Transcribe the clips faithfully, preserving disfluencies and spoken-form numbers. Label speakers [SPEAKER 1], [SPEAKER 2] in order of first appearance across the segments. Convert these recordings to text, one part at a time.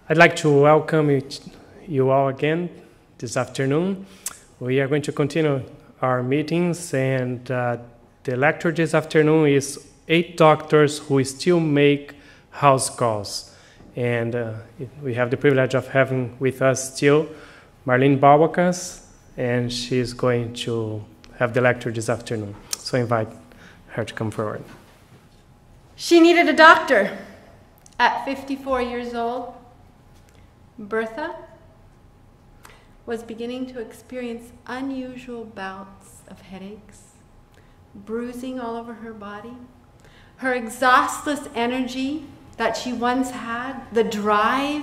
[SPEAKER 1] I'd like to welcome you, you all again this afternoon. We are going to continue our meetings, and uh, the lecture this afternoon is eight doctors who still make house calls. And uh, we have the privilege of having with us still Marline Balbach, and she's going to have the lecture this afternoon. So I invite her to come forward.
[SPEAKER 2] She needed a doctor. At fifty-four years old, Bertha was beginning to experience unusual bouts of headaches, bruising all over her body. Her exhaustless energy that she once had, the drive,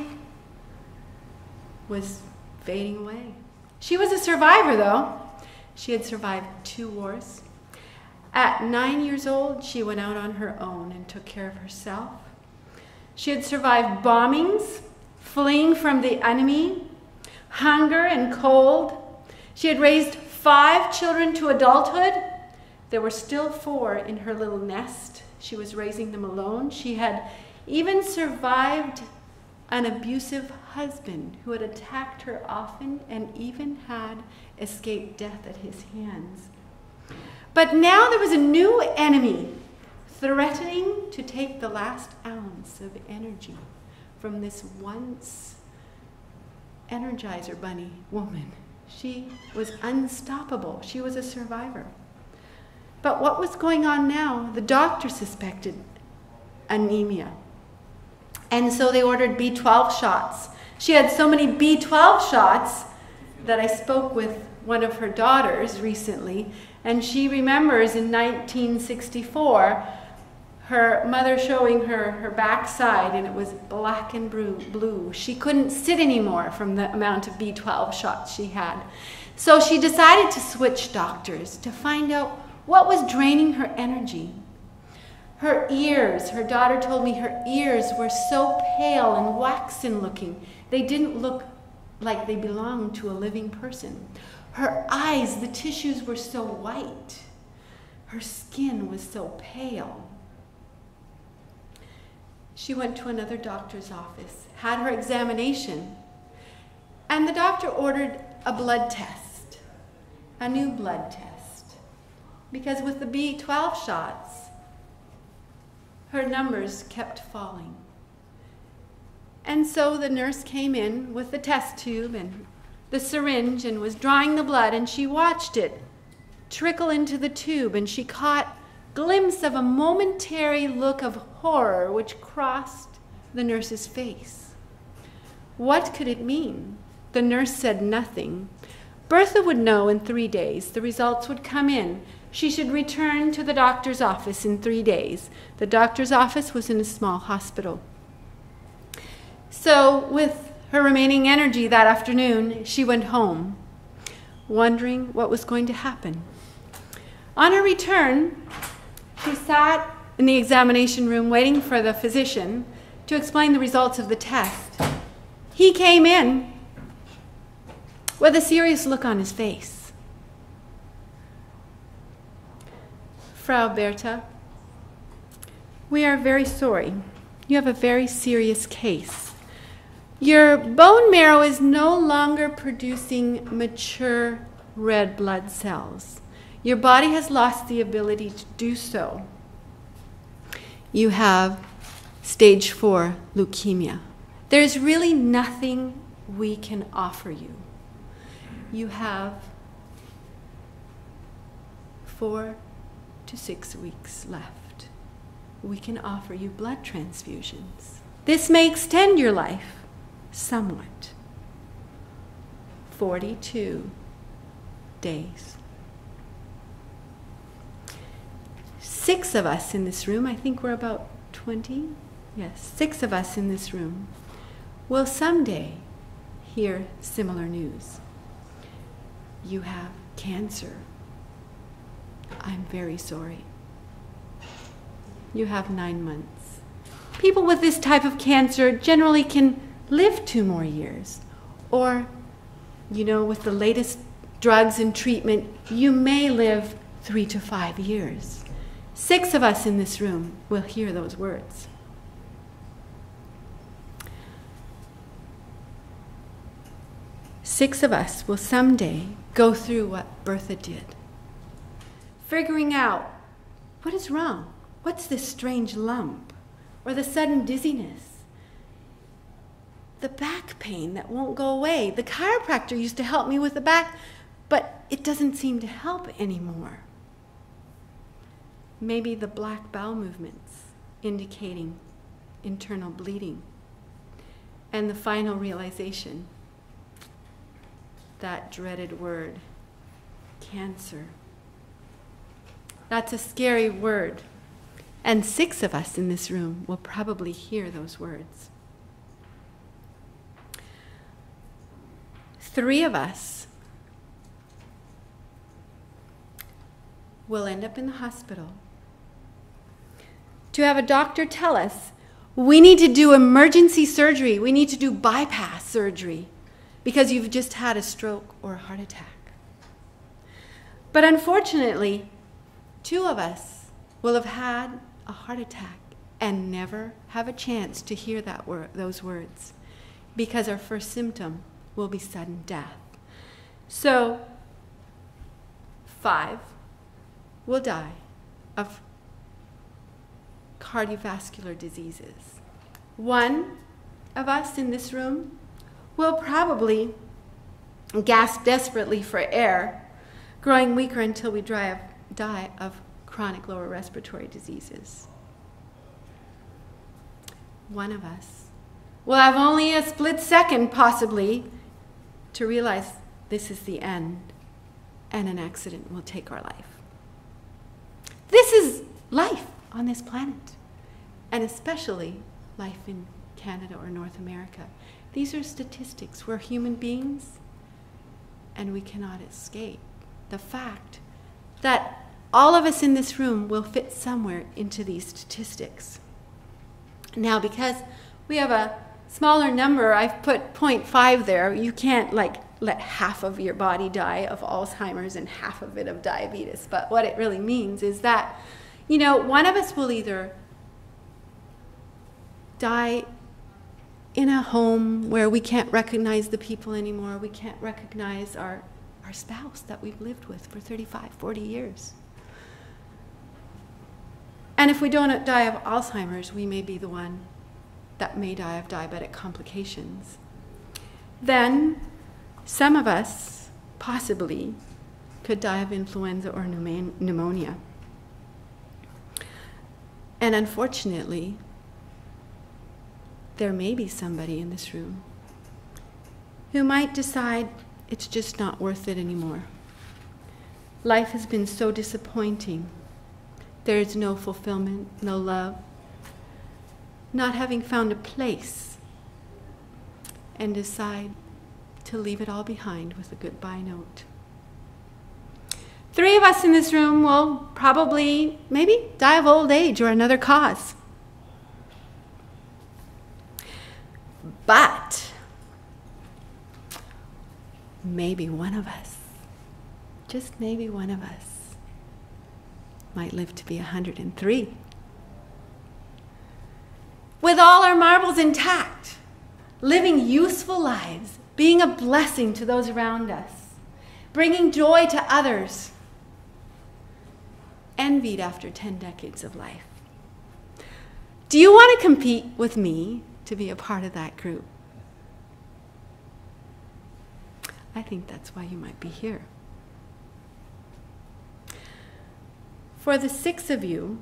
[SPEAKER 2] was fading away. She was a survivor, though. She had survived two wars. At nine years old, she went out on her own and took care of herself. She had survived bombings, fleeing from the enemy, hunger and cold. She had raised five children to adulthood. There were still four in her little nest. She was raising them alone. She had even survived an abusive husband who had attacked her often and even had escaped death at his hands. But now there was a new enemy threatening to take the last ounce of energy from this once Energizer Bunny woman. She was unstoppable. She was a survivor. But what was going on now? The doctor suspected anemia. And so they ordered B twelve shots. She had so many B twelve shots that I spoke with one of her daughters recently, and she remembers in nineteen sixty-four her mother showing her her backside, and it was black and blue. She couldn't sit anymore from the amount of B twelve shots she had. So she decided to switch doctors to find out what was draining her energy. Her ears, her daughter told me her ears were so pale and waxen looking. They didn't look like they belonged to a living person. Her eyes, the tissues were so white. Her skin was so pale. She went to another doctor's office, had her examination, and the doctor ordered a blood test, a new blood test, because with the B twelve shots, her numbers kept falling. And so the nurse came in with the test tube and the syringe and was drawing the blood, and she watched it trickle into the tube, and she caught a glimpse of a momentary look of horror which crossed the nurse's face. What could it mean? The nurse said nothing. Bertha would know in three days. The results would come in. She should return to the doctor's office in three days. The doctor's office was in a small hospital. So with her remaining energy that afternoon, she went home, wondering what was going to happen. On her return, she sat in the examination room waiting for the physician to explain the results of the test. He came in with a serious look on his face. Frau Bertha, we are very sorry. You have a very serious case. Your bone marrow is no longer producing mature red blood cells. Your body has lost the ability to do so. You have stage four leukemia. There's really nothing we can offer you. You have four to six weeks left. We can offer you blood transfusions. This may extend your life somewhat. forty-two days. Six of us in this room, I think we're about twenty, yes, six of us in this room will someday hear similar news. You have cancer. I'm very sorry. You have nine months. People with this type of cancer generally can live two more years. Or, you know, with the latest drugs and treatment, you may live three to five years. Six of us in this room will hear those words. six of us will someday go through what Bertha did, figuring out what is wrong, what's this strange lump, or the sudden dizziness, the back pain that won't go away. The chiropractor used to help me with the back, but it doesn't seem to help anymore. Maybe the black bowel movements indicating internal bleeding. And the final realization, that dreaded word, cancer. That's a scary word. And six of us in this room will probably hear those words. Three of us will end up in the hospital to have a doctor tell us, we need to do emergency surgery. We need to do bypass surgery because you've just had a stroke or a heart attack. But unfortunately, two of us will have had a heart attack and never have a chance to hear that word, those words, because our first symptom will be sudden death. So, five will die of cardiovascular diseases. One of us in this room will probably gasp desperately for air, growing weaker until we die of chronic lower respiratory diseases. One of us will have only a split second, possibly, to realize this is the end, and an accident will take our life. This is life on this planet, and especially life in Canada or North America. These are statistics. We're human beings, and we cannot escape the fact that all of us in this room will fit somewhere into these statistics. Now, because we have a smaller number, I've put zero point five there. You can't like let half of your body die of Alzheimer's and half of it of diabetes. But what it really means is that, you know, one of us will either die in a home where we can't recognize the people anymore, we can't recognize our, our spouse that we've lived with for thirty-five, forty years. And if we don't die of Alzheimer's, we may be the one that may die of diabetic complications. Then some of us possibly could die of influenza or pneumonia. And unfortunately, there may be somebody in this room who might decide it's just not worth it anymore. Life has been so disappointing. There is no fulfillment, no love, not having found a place, and decide to leave it all behind with a goodbye note. Three of us in this room will probably, maybe, die of old age or another cause. But maybe one of us, just maybe one of us, might live to be one hundred and three. With all our marbles intact, living useful lives, being a blessing to those around us, bringing joy to others, envied after ten decades of life. Do you want to compete with me to be a part of that group? I think that's why you might be here. For the six of you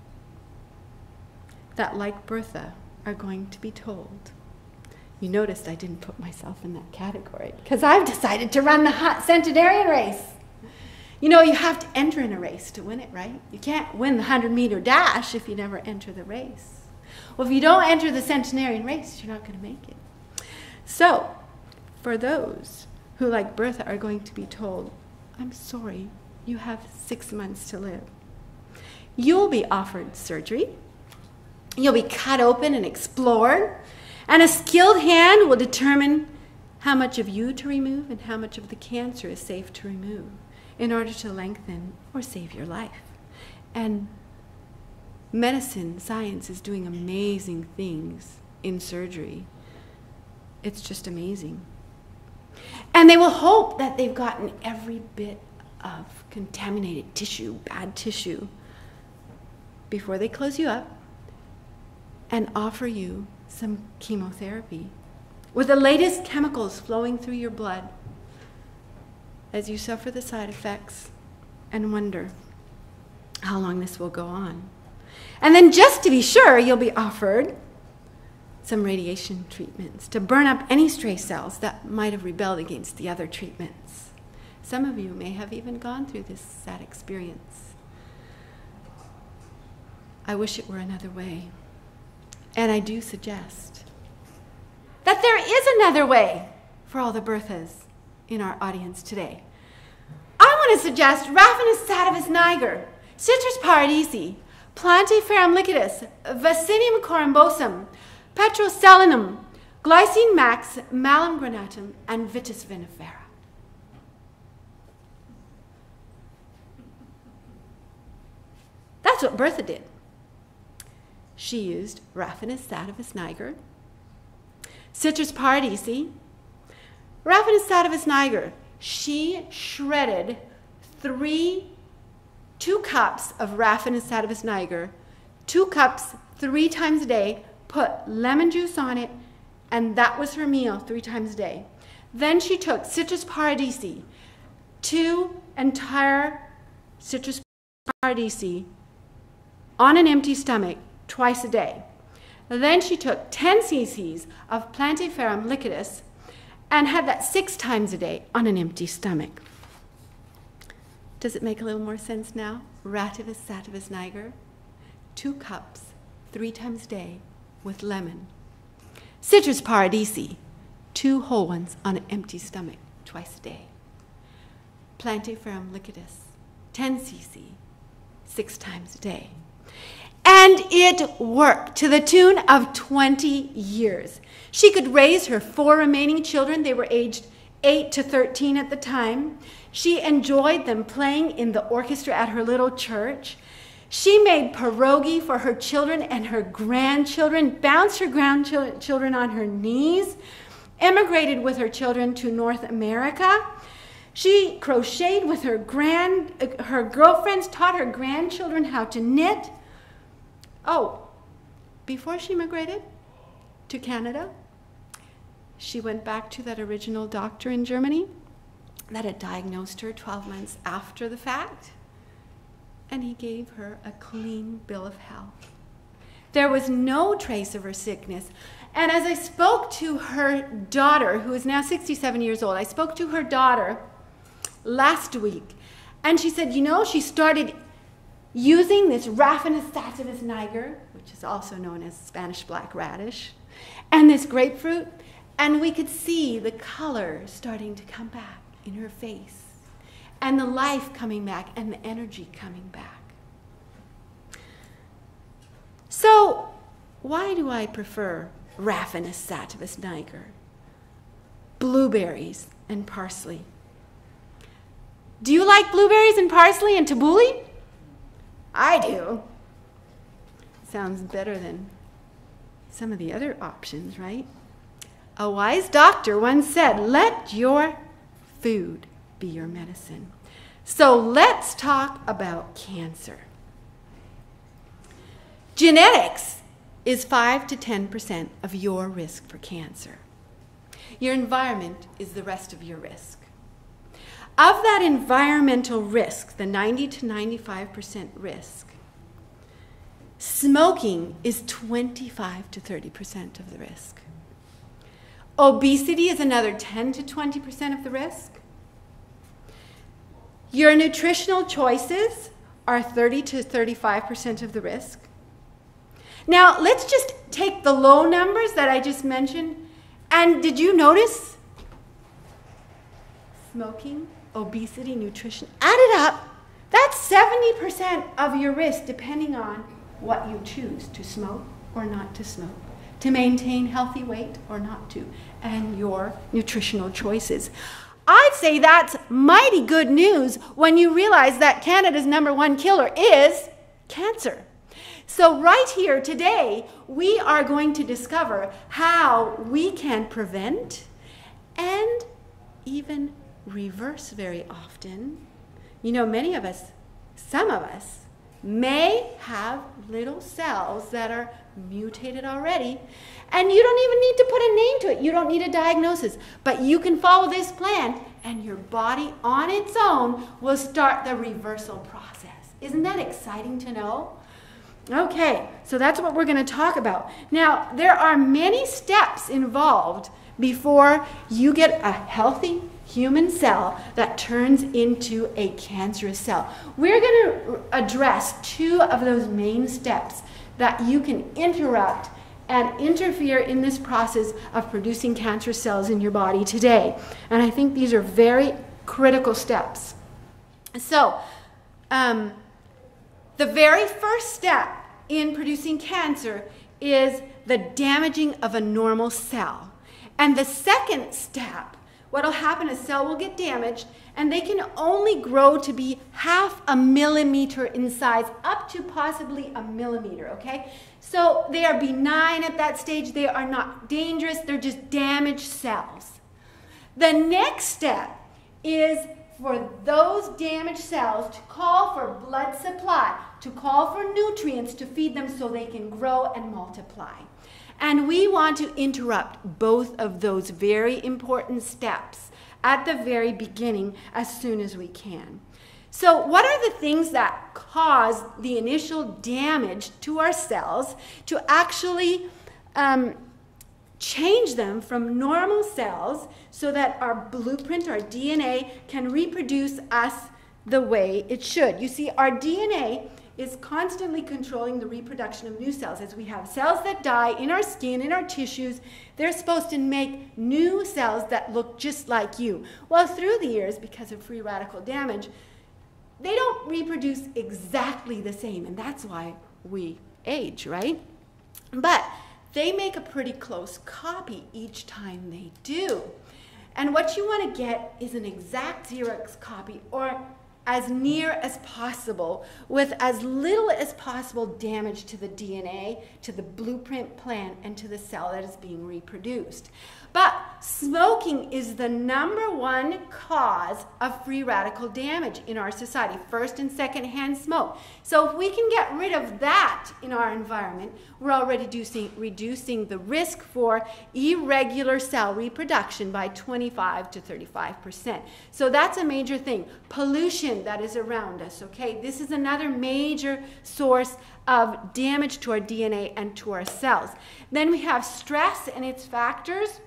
[SPEAKER 2] that, like Bertha, are going to be told. You noticed I didn't put myself in that category because I've decided to run the hot centenarian race. You know, you have to enter in a race to win it, right? You can't win the hundred meter dash if you never enter the race. Well, if you don't enter the centenarian race, you're not going to make it. So, for those who, like Bertha, are going to be told, I'm sorry, you have six months to live. You'll be offered surgery. You'll be cut open and explored. And a skilled hand will determine how much of you to remove and how much of the cancer is safe to remove in order to lengthen or save your life. And medicine, science is doing amazing things in surgery. It's just amazing. And they will hope that they've gotten every bit of contaminated tissue, bad tissue, before they close you up and offer you some chemotherapy with the latest chemicals flowing through your blood as you suffer the side effects and wonder how long this will go on. And then just to be sure, you'll be offered some radiation treatments to burn up any stray cells that might have rebelled against the other treatments. Some of you may have even gone through this sad experience. I wish it were another way. And I do suggest that there is another way for all the Berthas in our audience today. I want to suggest Raphanus sativus niger, Citrus paradisi, Plantiferum liquidus, Vaccinium corymbosum, Petroselinum, Glycine max, Malum granatum, and Vitis vinifera. That's what Bertha did. She used Raphanus sativus niger, Citrus paradisi, Raphanus sativus niger. She shredded three, two cups of Raphanus sativus niger, two cups three times a day, put lemon juice on it, and that was her meal three times a day. Then she took Citrus paradisi, two entire Citrus paradisi on an empty stomach twice a day. Then she took ten cc's of Plantiferum liquidus and had that six times a day on an empty stomach. Does it make a little more sense now? Raphanus sativus niger, two cups, three times a day with lemon. Citrus paradisi, two whole ones on an empty stomach twice a day. Plantiferum liquidus, ten cc, six times a day. And it worked to the tune of twenty years. She could raise her four remaining children. They were aged eight to thirteen at the time. She enjoyed them playing in the orchestra at her little church. She made pierogi for her children and her grandchildren, bounced her grandchildren on her knees, emigrated with her children to North America. She crocheted with her grand, her girlfriends, taught her grandchildren how to knit. Oh, before she immigrated to Canada, she went back to that original doctor in Germany that had diagnosed her twelve months after the fact, and he gave her a clean bill of health. There was no trace of her sickness. And as I spoke to her daughter, who is now sixty-seven years old, I spoke to her daughter last week, and she said, you know, she started using this Raphanus sativus niger, which is also known as Spanish black radish, and this grapefruit, and we could see the color starting to come back in her face, and the life coming back, and the energy coming back. So, why do I prefer Raphanus sativus niger, blueberries, and parsley? Do you like blueberries and parsley and tabbouleh? I do. Sounds better than some of the other options, right? A wise doctor once said, let your food be your medicine. So let's talk about cancer. Genetics is five to ten percent of your risk for cancer. Your environment is the rest of your risk. Of that environmental risk, the ninety to ninety-five percent risk, smoking is twenty-five to thirty percent of the risk. Obesity is another ten to twenty percent of the risk. Your nutritional choices are thirty to thirty-five percent of the risk. Now, let's just take the low numbers that I just mentioned. And did you notice? Smoking, obesity, nutrition, add it up, that's seventy percent of your risk, depending on what you choose to smoke or not to smoke, to maintain healthy weight or not to, and your nutritional choices. I'd say that's mighty good news when you realize that Canada's number one killer is cancer. So right here today, we are going to discover how we can prevent and even reverse very often. You know, many of us, some of us, may have little cells that are mutated already, and you don't even need to put a name to it. You don't need a diagnosis, but you can follow this plan, and your body on its own will start the reversal process. Isn't that exciting to know? Okay, so that's what we're going to talk about. Now, there are many steps involved before you get a healthy human cell that turns into a cancerous cell. We're going to address two of those main steps that you can interrupt and interfere in this process of producing cancer cells in your body today. And I think these are very critical steps. So, um, the very first step in producing cancer is the damaging of a normal cell. And the second step, what will happen, a cell will get damaged, and they can only grow to be half a millimeter in size, up to possibly a millimeter, okay? So they are benign at that stage. They are not dangerous. They're just damaged cells. The next step is for those damaged cells to call for blood supply, to call for nutrients to feed them so they can grow and multiply. And we want to interrupt both of those very important steps at the very beginning as soon as we can. So what are the things that cause the initial damage to our cells to actually um, change them from normal cells so that our blueprint, our D N A, can reproduce us the way it should? You see, our D N A is constantly controlling the reproduction of new cells. As we have cells that die in our skin, in our tissues, they're supposed to make new cells that look just like you. Well, through the years, because of free radical damage, they don't reproduce exactly the same, and that's why we age, right? But they make a pretty close copy each time they do. And what you want to get is an exact Xerox copy, or as near as possible, with as little as possible damage to the D N A, to the blueprint plan, and to the cell that is being reproduced. But smoking is the number one cause of free radical damage in our society, first and second hand smoke. So if we can get rid of that in our environment, we're already reducing, reducing the risk for irregular cell reproduction by twenty-five to thirty-five percent. So that's a major thing. Pollution that is around us, okay? This is another major source of damage to our D N A and to our cells. Then we have stress and its factors.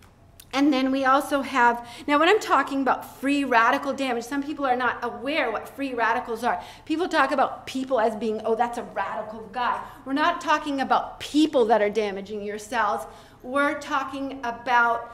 [SPEAKER 2] And then we also have, now when I'm talking about free radical damage, some people are not aware what free radicals are. People talk about people as being, oh, that's a radical guy. We're not talking about people that are damaging your cells. We're talking about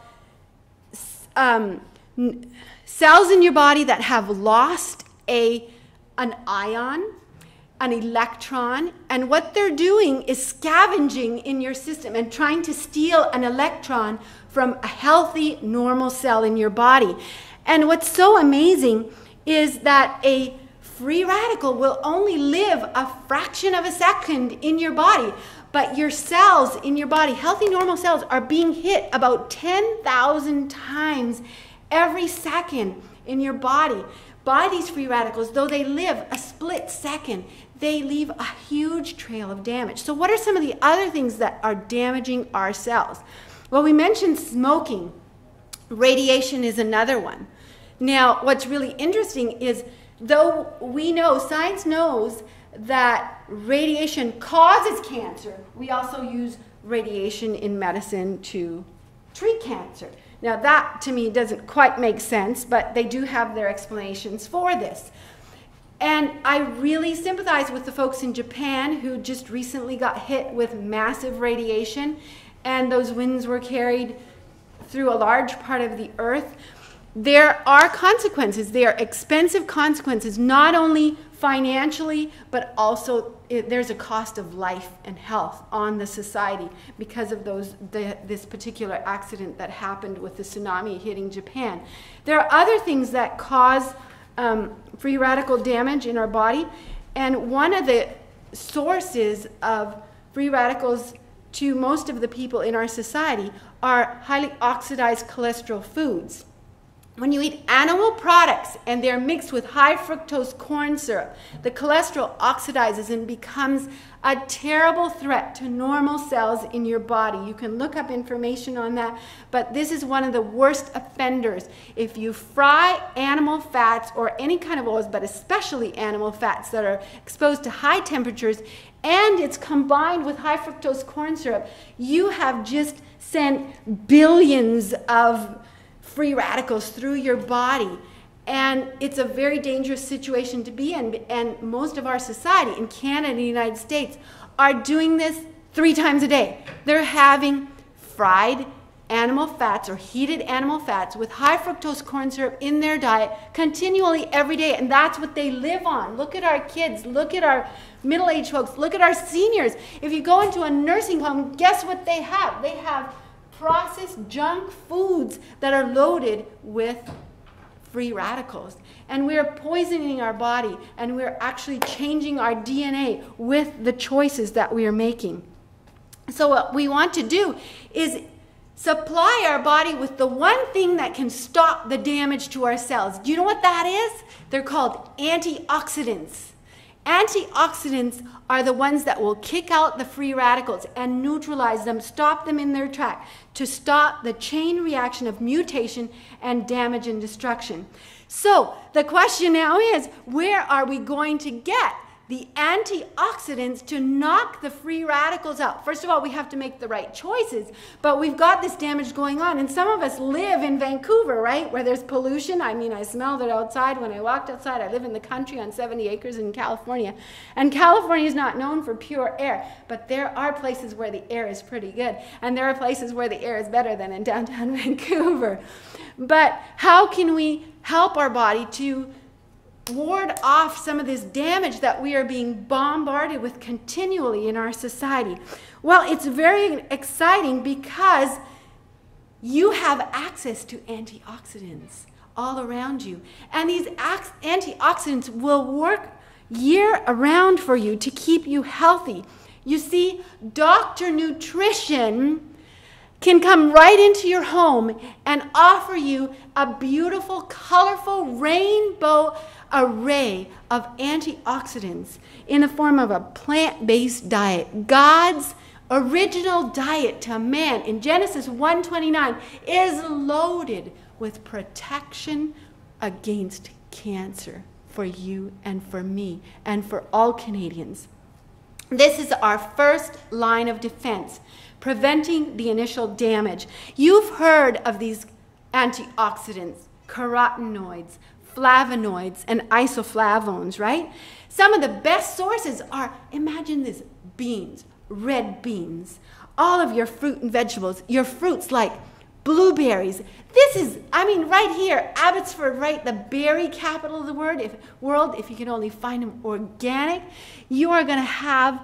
[SPEAKER 2] um, cells in your body that have lost a, an ion, an electron, and what they're doing is scavenging in your system and trying to steal an electron from a healthy, normal cell in your body. And what's so amazing is that a free radical will only live a fraction of a second in your body, but your cells in your body, healthy, normal cells, are being hit about ten thousand times every second in your body by these free radicals. Though they live a split second, they leave a huge trail of damage. So what are some of the other things that are damaging our cells? Well, we mentioned smoking. Radiation is another one. Now, what's really interesting is, though we know, science knows that radiation causes cancer, we also use radiation in medicine to treat cancer. Now, that to me doesn't quite make sense, but they do have their explanations for this. And I really sympathize with the folks in Japan who just recently got hit with massive radiation, and those winds were carried through a large part of the earth. There are consequences. There are expensive consequences, not only financially, but also it, there's a cost of life and health on the society because of those the, this particular accident that happened with the tsunami hitting Japan. There are other things that cause um, free radical damage in our body, and one of the sources of free radicals to most of the people in our society are highly oxidized cholesterol foods. When you eat animal products and they're mixed with high fructose corn syrup, the cholesterol oxidizes and becomes a terrible threat to normal cells in your body. You can look up information on that, but this is one of the worst offenders. If you fry animal fats or any kind of oils, but especially animal fats that are exposed to high temperatures, and it's combined with high fructose corn syrup, you have just sent billions of free radicals through your body. And it's a very dangerous situation to be in. And most of our society in Canada and the United States are doing this three times a day. They're having fried animal fats or heated animal fats with high fructose corn syrup in their diet continually every day. And that's what they live on. Look at our kids. Look at our middle-aged folks. Look at our seniors. If you go into a nursing home, guess what they have? They have processed junk foods that are loaded with free radicals. And we're poisoning our body, and we're actually changing our D N A with the choices that we are making. So what we want to do is supply our body with the one thing that can stop the damage to our cells. Do you know what that is? They're called antioxidants. Antioxidants are the ones that will kick out the free radicals and neutralize them, stop them in their track, to stop the chain reaction of mutation and damage and destruction. So the question now is, where are we going to get the antioxidants to knock the free radicals out? First of all, we have to make the right choices, but we've got this damage going on. And some of us live in Vancouver, right, where there's pollution. I mean, I smelled it outside when I walked outside. I live in the country on seventy acres in California. And California is not known for pure air, but there are places where the air is pretty good. And there are places where the air is better than in downtown Vancouver. But how can we help our body to ward off some of this damage that we are being bombarded with continually in our society? Well, it's very exciting because you have access to antioxidants all around you. And these antioxidants will work year around for you to keep you healthy. You see, Doctor Nutrition can come right into your home and offer you a beautiful, colorful, rainbow array of antioxidants in the form of a plant-based diet. God's original diet to man in Genesis one twenty-nine is loaded with protection against cancer for you and for me and for all Canadians. This is our first line of defense, preventing the initial damage. You've heard of these antioxidants, carotenoids, flavonoids, and isoflavones, right? Some of the best sources are, imagine this, beans, red beans, all of your fruit and vegetables, your fruits like blueberries. This is, I mean, right here, Abbotsford, right, the berry capital of the world, if, world, if you can only find them organic, you are going to have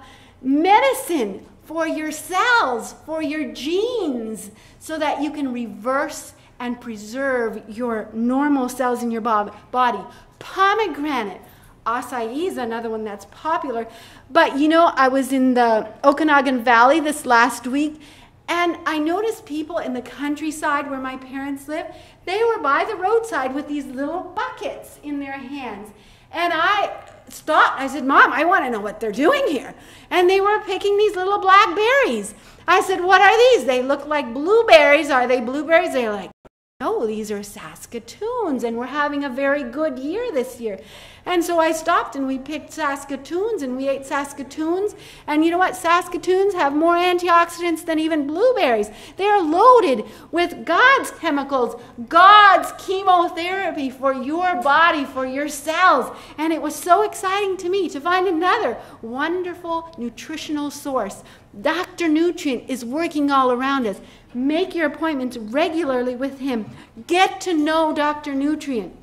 [SPEAKER 2] medicine for your cells, for your genes, so that you can reverse and preserve your normal cells in your body. Pomegranate, acai is another one that's popular. But you know, I was in the Okanagan Valley this last week, and I noticed people in the countryside where my parents live, they were by the roadside with these little buckets in their hands. And I stopped. I said, Mom, I want to know what they're doing here. And they were picking these little black berries. I said, what are these? They look like blueberries. Are they blueberries? They're like, no, these are Saskatoons, and we're having a very good year this year. And so I stopped and we picked Saskatoons and we ate Saskatoons. And you know what? Saskatoons have more antioxidants than even blueberries. They're loaded with God's chemicals, God's chemotherapy for your body, for your cells. And it was so exciting to me to find another wonderful nutritional source. Doctor Nutrient is working all around us. Make your appointments regularly with him. Get to know Doctor Nutrient.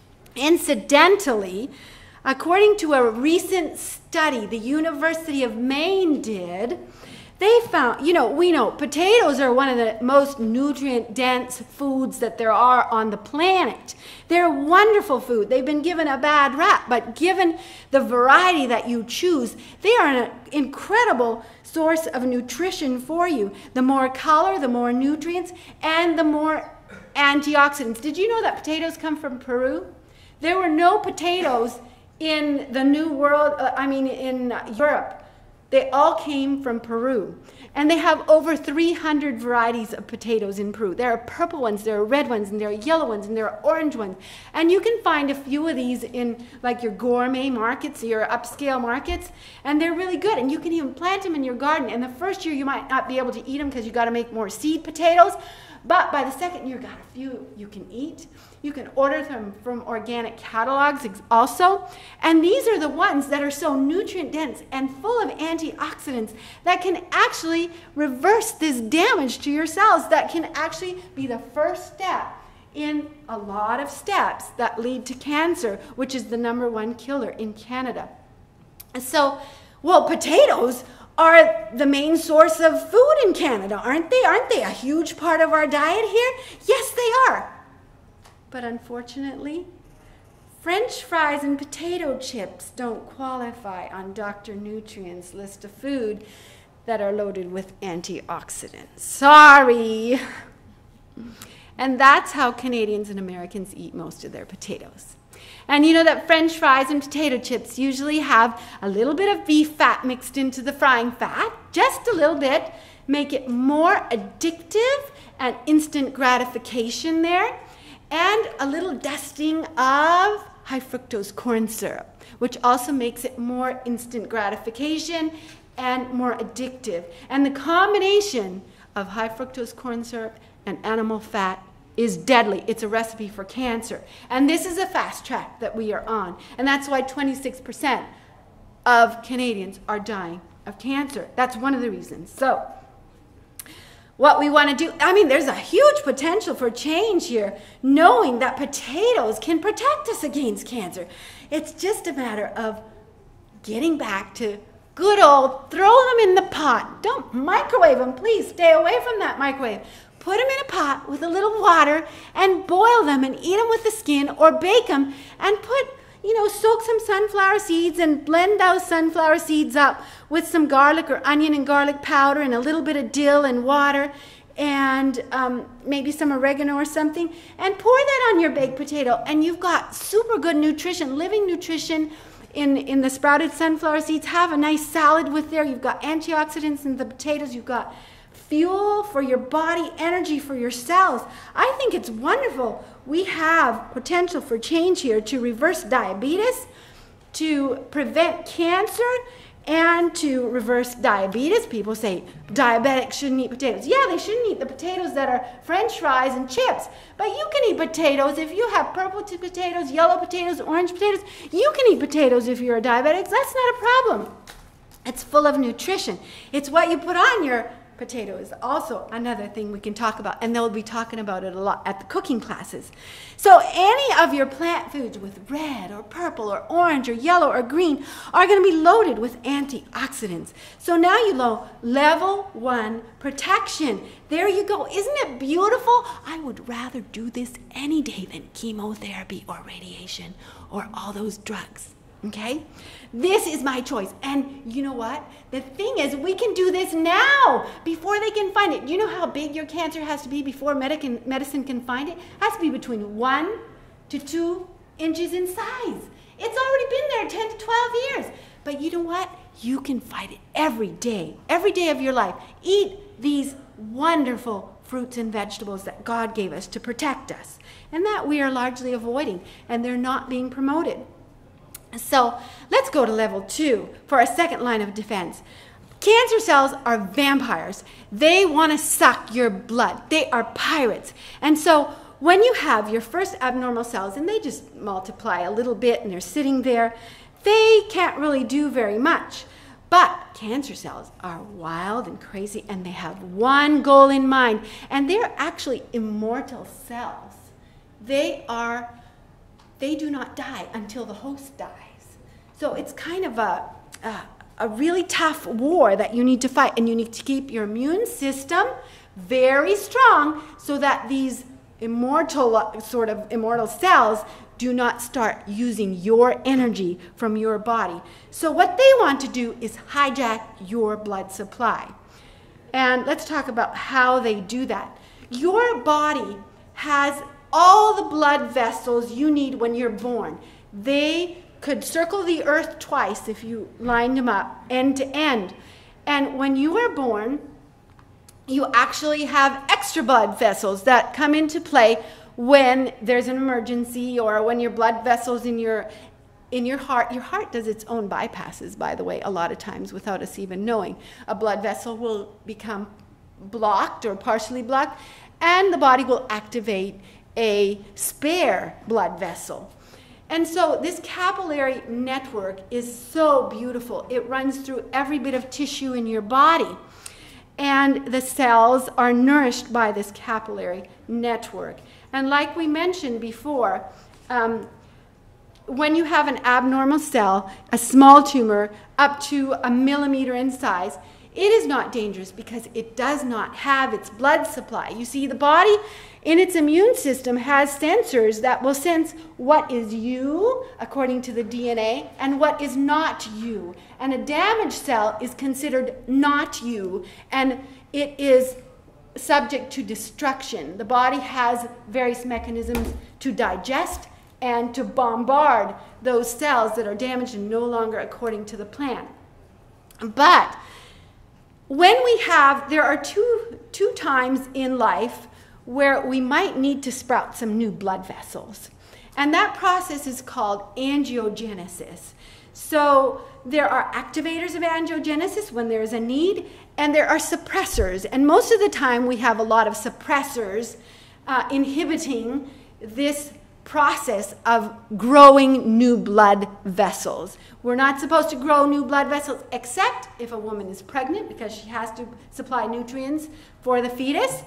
[SPEAKER 2] Incidentally, according to a recent study the University of Maine did, they found, you know, we know potatoes are one of the most nutrient-dense foods that there are on the planet. They're wonderful food. They've been given a bad rap, but given the variety that you choose, they are an incredible source of nutrition for you. The more color, the more nutrients, and the more antioxidants. Did you know that potatoes come from Peru? There were no potatoes in the New World, uh, I mean in Europe. They all came from Peru. And they have over three hundred varieties of potatoes in Peru. There are purple ones, there are red ones, and there are yellow ones, and there are orange ones. And you can find a few of these in like your gourmet markets, your upscale markets, and they're really good. And you can even plant them in your garden. And the first year you might not be able to eat them because you got to make more seed potatoes. But by the second year, got a few you can eat. You can order them from organic catalogs also. And these are the ones that are so nutrient dense and full of antioxidants that can actually reverse this damage to your cells, that can actually be the first step in a lot of steps that lead to cancer, which is the number one killer in Canada. And so, well, potatoes are the main source of food in Canada, aren't they? Aren't they a huge part of our diet here? Yes, they are. But unfortunately, French fries and potato chips don't qualify on Doctor Nutrient's list of food that are loaded with antioxidants. Sorry. And that's how Canadians and Americans eat most of their potatoes. And you know that French fries and potato chips usually have a little bit of beef fat mixed into the frying fat, just a little bit, make it more addictive and instant gratification there, and a little dusting of high fructose corn syrup, which also makes it more instant gratification and more addictive. And the combination of high fructose corn syrup and animal fat is deadly. It's a recipe for cancer. And this is a fast track that we are on. And that's why twenty-six percent of Canadians are dying of cancer. That's one of the reasons. So, what we want to do, I mean, there's a huge potential for change here, knowing that potatoes can protect us against cancer. It's just a matter of getting back to good old, throw them in the pot. Don't microwave them, please. Stay away from that microwave. Put them in a pot with a little water and boil them and eat them with the skin, or bake them and put, you know, soak some sunflower seeds and blend those sunflower seeds up with some garlic or onion and garlic powder and a little bit of dill and water and um, maybe some oregano or something, and pour that on your baked potato, and you've got super good nutrition, living nutrition in, in the sprouted sunflower seeds. Have a nice salad with there. You've got antioxidants in the potatoes. You've got fuel for your body, energy for your cells. I think it's wonderful. We have potential for change here to reverse diabetes, to prevent cancer, and to reverse diabetes. People say diabetics shouldn't eat potatoes. Yeah, they shouldn't eat the potatoes that are French fries and chips. But you can eat potatoes if you have purple potatoes, yellow potatoes, orange potatoes. You can eat potatoes if you're a diabetic. That's not a problem. It's full of nutrition. It's what you put on your potato is also another thing we can talk about, and they'll be talking about it a lot at the cooking classes. So any of your plant foods with red or purple or orange or yellow or green are going to be loaded with antioxidants. So now you know level one protection. There you go. Isn't it beautiful? I would rather do this any day than chemotherapy or radiation or all those drugs. Okay? This is my choice. And you know what? The thing is, we can do this now before they can find it. You know how big your cancer has to be before medic- medicine can find it? It has to be between one to two inches in size. It's already been there ten to twelve years. But you know what? You can fight it every day, every day of your life. Eat these wonderful fruits and vegetables that God gave us to protect us, and that we are largely avoiding, and they're not being promoted. So let's go to level two for our second line of defense. Cancer cells are vampires. They want to suck your blood. They are pirates. And so when you have your first abnormal cells, and they just multiply a little bit and they're sitting there, they can't really do very much. But cancer cells are wild and crazy, and they have one goal in mind, and they're actually immortal cells. They are They do not die until the host dies. So it's kind of a, a, a really tough war that you need to fight, and you need to keep your immune system very strong so that these immortal, sort of immortal cells do not start using your energy from your body. So what they want to do is hijack your blood supply. And let's talk about how they do that. Your body has all the blood vessels you need when you're born. They could circle the earth twice if you lined them up end to end. And when you are born, you actually have extra blood vessels that come into play when there's an emergency or when your blood vessels in your in your heart, your heart does its own bypasses, by the way, a lot of times without us even knowing. A blood vessel will become blocked or partially blocked, and the body will activate a spare blood vessel. And so this capillary network is so beautiful. It runs through every bit of tissue in your body. And the cells are nourished by this capillary network. And like we mentioned before, um, when you have an abnormal cell, a small tumor up to a millimeter in size, it is not dangerous because it does not have its blood supply. You see, the body in its immune system has sensors that will sense what is you, according to the D N A, and what is not you. And a damaged cell is considered not you, and it is subject to destruction. The body has various mechanisms to digest and to bombard those cells that are damaged and no longer according to the plan. But when we have, there are two, two times in life where we might need to sprout some new blood vessels. And that process is called angiogenesis. So there are activators of angiogenesis when there is a need, and there are suppressors. And most of the time we have a lot of suppressors uh, inhibiting this process of growing new blood vessels. We're not supposed to grow new blood vessels except if a woman is pregnant because she has to supply nutrients for the fetus,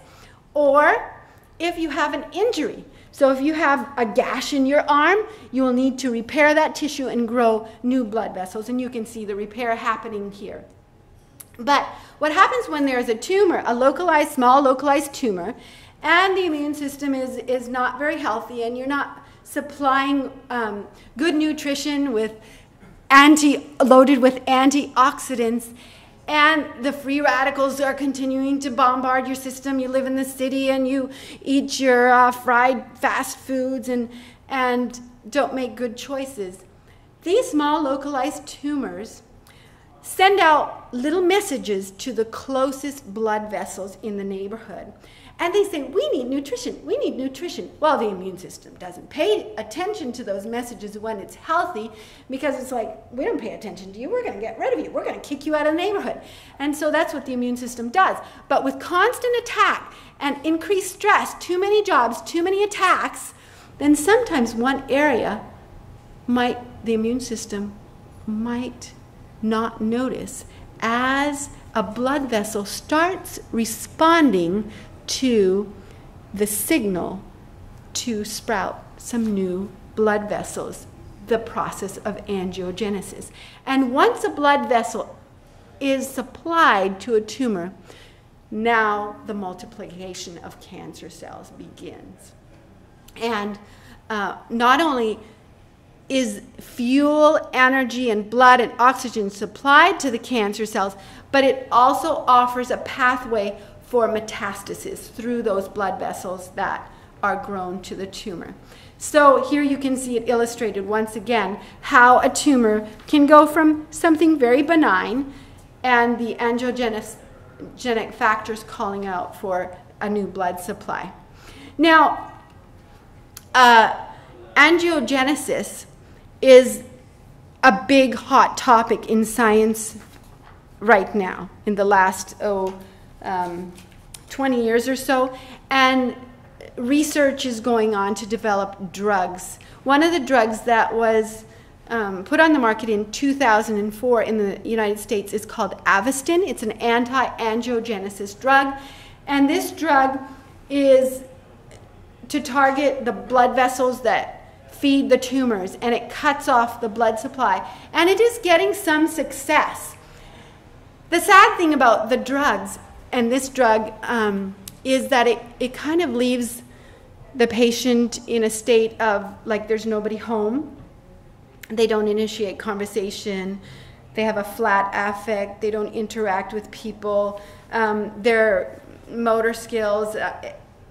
[SPEAKER 2] or if you have an injury. So if you have a gash in your arm, you will need to repair that tissue and grow new blood vessels, and you can see the repair happening here. But what happens when there's a tumor, a localized, small localized tumor, and the immune system is, is not very healthy, and you're not supplying um, good nutrition with anti, loaded with antioxidants, and the free radicals are continuing to bombard your system. You live in the city and you eat your uh, fried fast foods and, and don't make good choices. These small localized tumors send out little messages to the closest blood vessels in the neighborhood. And they say, we need nutrition, we need nutrition. Well, the immune system doesn't pay attention to those messages when it's healthy, because it's like, we don't pay attention to you, we're gonna get rid of you, we're gonna kick you out of the neighborhood. And so that's what the immune system does. But with constant attack and increased stress, too many jobs, too many attacks, then sometimes one area might, the immune system might not notice as a blood vessel starts responding to the signal to sprout some new blood vessels, the process of angiogenesis. And once a blood vessel is supplied to a tumor, now the multiplication of cancer cells begins. And uh, not only is fuel, energy, and blood and oxygen supplied to the cancer cells, but it also offers a pathway for metastasis through those blood vessels that are grown to the tumor. So here you can see it illustrated once again how a tumor can go from something very benign and the angiogenic factors calling out for a new blood supply. Now, uh, angiogenesis is a big hot topic in science right now in the last oh, um, twenty years or so, and research is going on to develop drugs. One of the drugs that was um, put on the market in two thousand four in the United States is called Avastin. It's an anti-angiogenesis drug, and this drug is to target the blood vessels that feed the tumors, and it cuts off the blood supply, and it is getting some success. The sad thing about the drugs and this drug um, is that it, it kind of leaves the patient in a state of like there's nobody home. They don't initiate conversation. They have a flat affect. They don't interact with people. Um, their motor skills uh,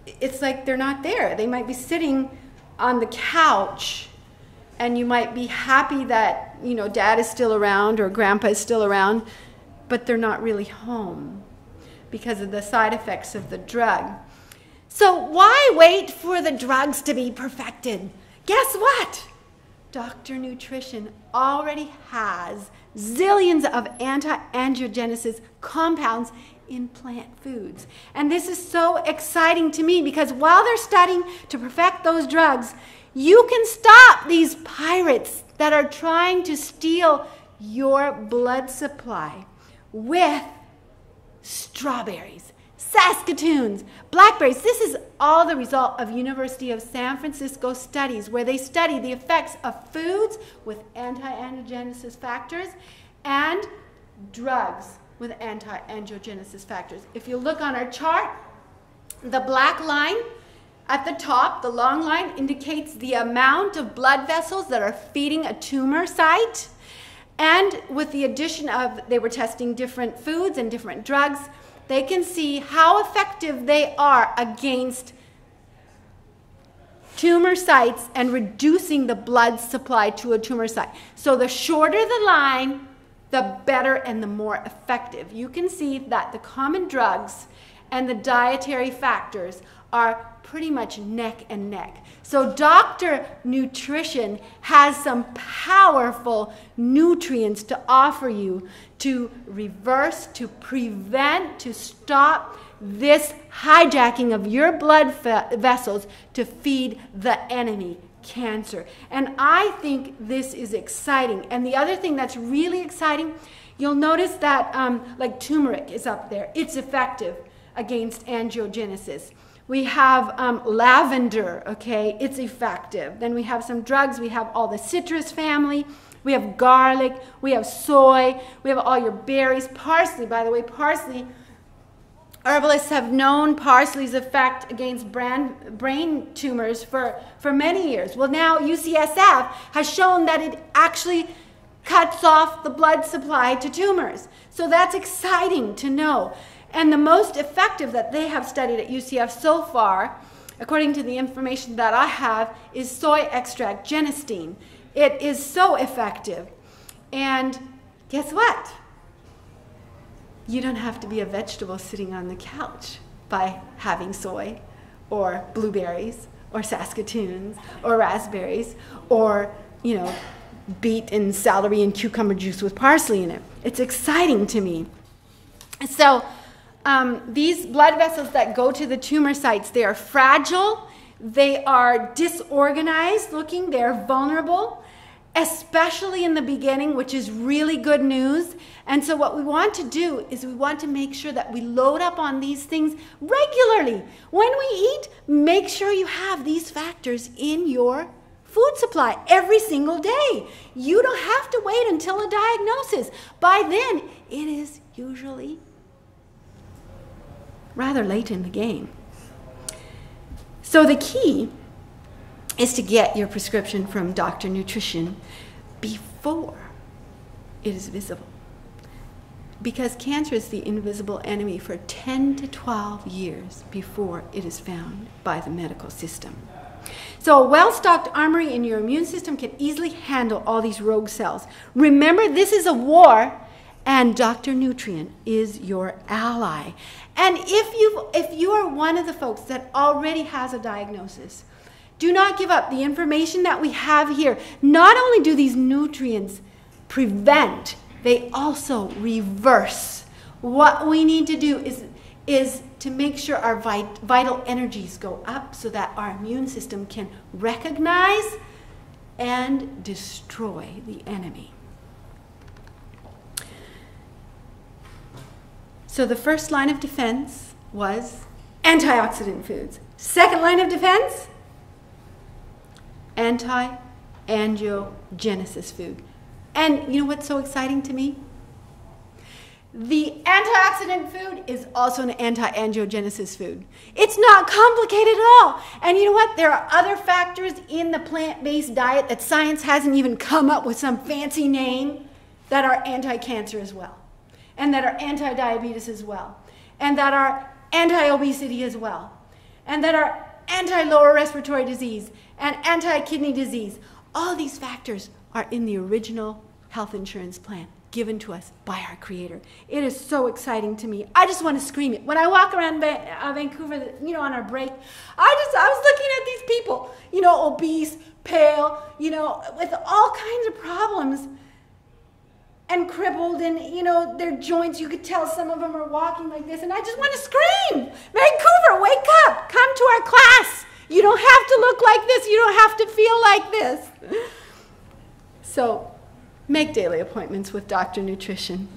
[SPEAKER 2] it's like they're not there. They might be sitting on the couch, and you might be happy that, you know, dad is still around or grandpa is still around, but they're not really home because of the side effects of the drug. So why wait for the drugs to be perfected? Guess what? Doctor Nutrition already has zillions of anti-angiogenesis compounds in plant foods. And this is so exciting to me because while they're studying to perfect those drugs, you can stop these pirates that are trying to steal your blood supply with strawberries, Saskatoons, blackberries. This is all the result of University of San Francisco studies where they study the effects of foods with anti-angiogenesis factors and drugs with anti-angiogenesis factors. If you look on our chart, the black line at the top, the long line, indicates the amount of blood vessels that are feeding a tumor site. And with the addition of, they were testing different foods and different drugs, they can see how effective they are against tumor sites and reducing the blood supply to a tumor site. So the shorter the line, the better and the more effective. You can see that the common drugs and the dietary factors are pretty much neck and neck. So Doctor Nutrition has some powerful nutrients to offer you to reverse, to prevent, to stop this hijacking of your blood vessels to feed the enemy, cancer. And I think this is exciting. And the other thing that's really exciting, you'll notice that um, like turmeric is up there. It's effective against angiogenesis. We have um, lavender, okay, it's effective. Then we have some drugs. We have all the citrus family. We have garlic. We have soy. We have all your berries. Parsley, by the way, parsley. Herbalists have known parsley's effect against brand, brain tumors for, for many years. Well, now U C S F has shown that it actually cuts off the blood supply to tumors. So that's exciting to know. And the most effective that they have studied at U C F so far, according to the information that I have, is soy extract, genistein. It is so effective. And guess what? You don't have to be a vegetable sitting on the couch by having soy or blueberries or Saskatoons or raspberries or, you know, beet and celery and cucumber juice with parsley in it. It's exciting to me. So um, these blood vessels that go to the tumor sites, they are fragile, they are disorganized looking, they're vulnerable, especially in the beginning, which is really good news. And so what we want to do is we want to make sure that we load up on these things regularly. When we eat, make sure you have these factors in your food supply every single day. You don't have to wait until a diagnosis. By then, it is usually rather late in the game. So the key is to get your prescription from Doctor Nutrition before it is visible. Because cancer is the invisible enemy for ten to twelve years before it is found by the medical system. So a well-stocked armory in your immune system can easily handle all these rogue cells. Remember, this is a war, and Doctor Nutrient is your ally. And if you if you are one of the folks that already has a diagnosis, do not give up. The information that we have here, not only do these nutrients prevent, they also reverse. What we need to do is, is to make sure our vit vital energies go up so that our immune system can recognize and destroy the enemy. So the first line of defense was antioxidant foods. Second line of defense, anti-angiogenesis food. And you know what's so exciting to me? The antioxidant food is also an anti-angiogenesis food. It's not complicated at all. And you know what? There are other factors in the plant-based diet that science hasn't even come up with some fancy name that are anti-cancer as well, and that are anti-diabetes as well, and that are anti-obesity as well. and that are anti-lower respiratory disease and anti-kidney disease. All these factors are in the original health insurance plan given to us by our Creator. It is so exciting to me. I just want to scream it. When I walk around Va- uh, Vancouver, you know, on our break, I just, I was looking at these people, you know, obese, pale, you know, with all kinds of problems and crippled, and, you know, their joints, you could tell some of them are walking like this, and I just want to scream, Vancouver, wake up, come to our class. You don't have to look like this. You don't have to feel like this. So, make daily appointments with Doctor Nutrition.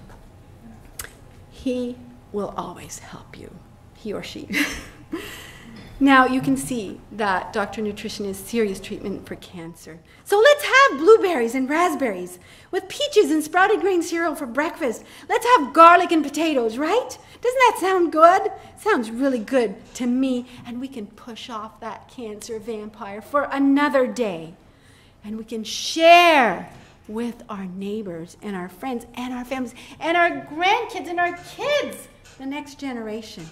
[SPEAKER 2] He will always help you, he or she. Now, you can see that Doctor Nutrition is serious treatment for cancer. So let's have blueberries and raspberries with peaches and sprouted grain cereal for breakfast. Let's have garlic and potatoes, right? Doesn't that sound good? Sounds really good to me. And we can push off that cancer vampire for another day. And we can share with our neighbors and our friends and our families and our grandkids and our kids, the next generation.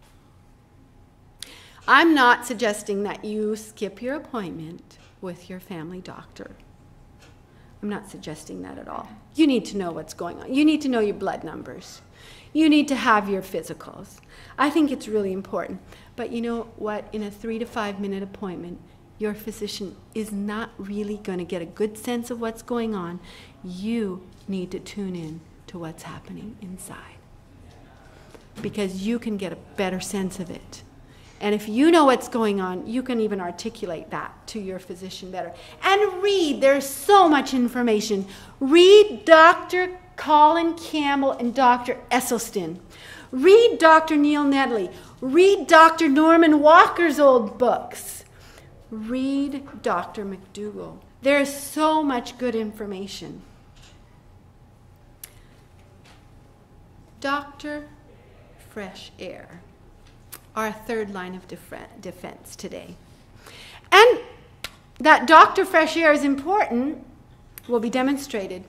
[SPEAKER 2] I'm not suggesting that you skip your appointment with your family doctor. I'm not suggesting that at all. You need to know what's going on. You need to know your blood numbers. You need to have your physicals. I think it's really important. But you know what? In a three to five minute appointment, your physician is not really going to get a good sense of what's going on. You need to tune in to what's happening inside, because you can get a better sense of it. And if you know what's going on, you can even articulate that to your physician better. And read. There's so much information. Read Doctor Colin Campbell and Doctor Esselstyn. Read Doctor Neil Nedley. Read Doctor Norman Walker's old books. Read Doctor McDougall. There's so much good information. Doctor Fresh Air, our third line of def- defense today. And that Doctor Fresh Air is important will be demonstrated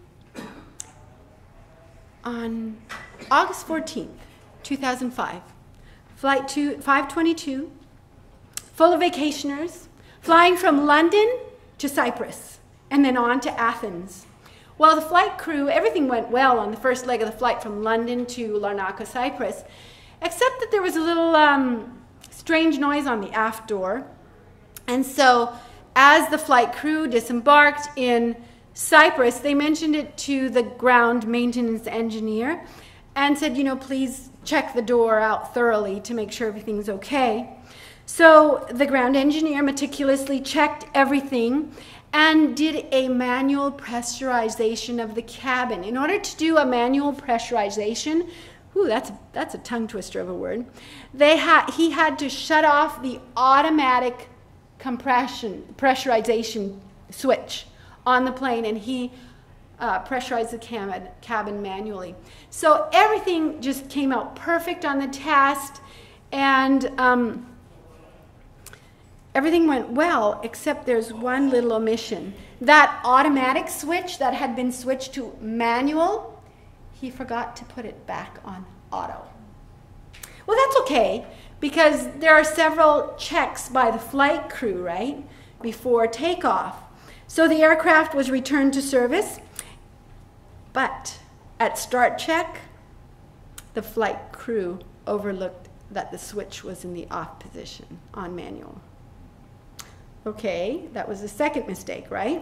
[SPEAKER 2] on August fourteenth, two thousand five. Flight two, five twenty-two, full of vacationers, flying from London to Cyprus, and then on to Athens. Well, the flight crew, everything went well on the first leg of the flight from London to Larnaca, Cyprus, except that there was a little um, strange noise on the aft door. And so as the flight crew disembarked in Cyprus, they mentioned it to the ground maintenance engineer and said, you know, please check the door out thoroughly to make sure everything's okay. So the ground engineer meticulously checked everything and did a manual pressurization of the cabin. In order to do a manual pressurization, ooh, that's, that's a tongue twister of a word, they ha- he had to shut off the automatic compression, pressurization switch on the plane, and he uh, pressurized the cabin, cabin manually. So everything just came out perfect on the test, and um, everything went well, except there's one little omission. That automatic switch that had been switched to manual, he forgot to put it back on auto. Well, that's okay, because there are several checks by the flight crew, right, before takeoff. So the aircraft was returned to service, but at start check, the flight crew overlooked that the switch was in the off position on manual. Okay, that was the second mistake, right?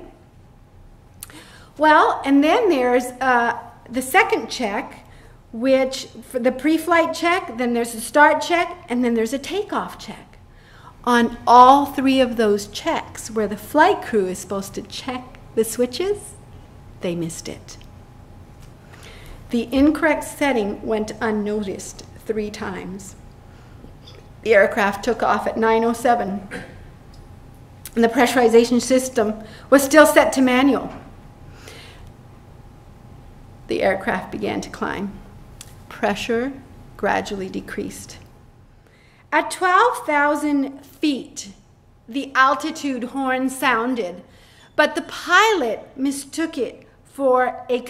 [SPEAKER 2] Well, and then there's uh, the second check, which for the pre-flight check, then there's a start check, and then there's a takeoff check. On all three of those checks, where the flight crew is supposed to check the switches, they missed it. The incorrect setting went unnoticed three times. The aircraft took off at nine oh seven. And the pressurization system was still set to manual. The aircraft began to climb. Pressure gradually decreased. At twelve thousand feet, the altitude horn sounded, but the pilot mistook it for a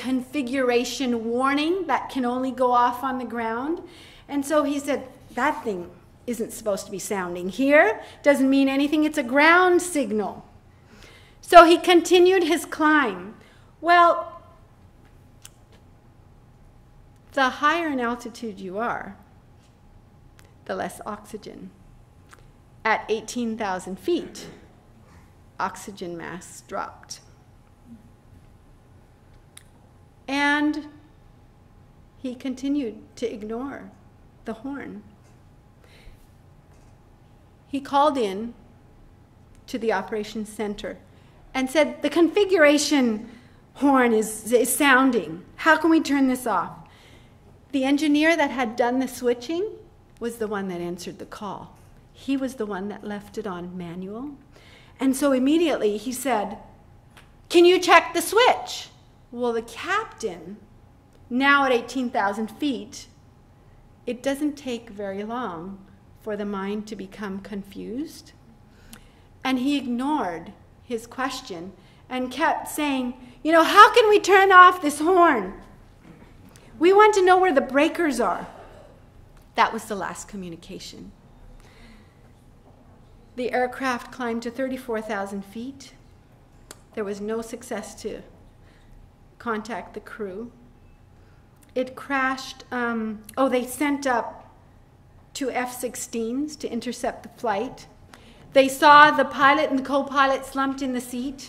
[SPEAKER 2] configuration warning that can only go off on the ground. And so he said, that thing, isn't supposed to be sounding here. Doesn't mean anything. It's a ground signal. So he continued his climb. Well, the higher in altitude you are, the less oxygen. At eighteen thousand feet, oxygen mass dropped. And he continued to ignore the horn. He called in to the operations center and said, the configuration horn is, is sounding. How can we turn this off? The engineer that had done the switching was the one that answered the call. He was the one that left it on manual. And so immediately he said, can you check the switch? Well, the captain, now at eighteen thousand feet, it doesn't take very long for the mind to become confused. And he ignored his question and kept saying, you know, how can we turn off this horn? We want to know where the breakers are. That was the last communication. The aircraft climbed to thirty-four thousand feet. There was no success to contact the crew. It crashed. Um, oh, they sent up two F sixteens to intercept the flight. They saw the pilot and the co-pilot slumped in the seat.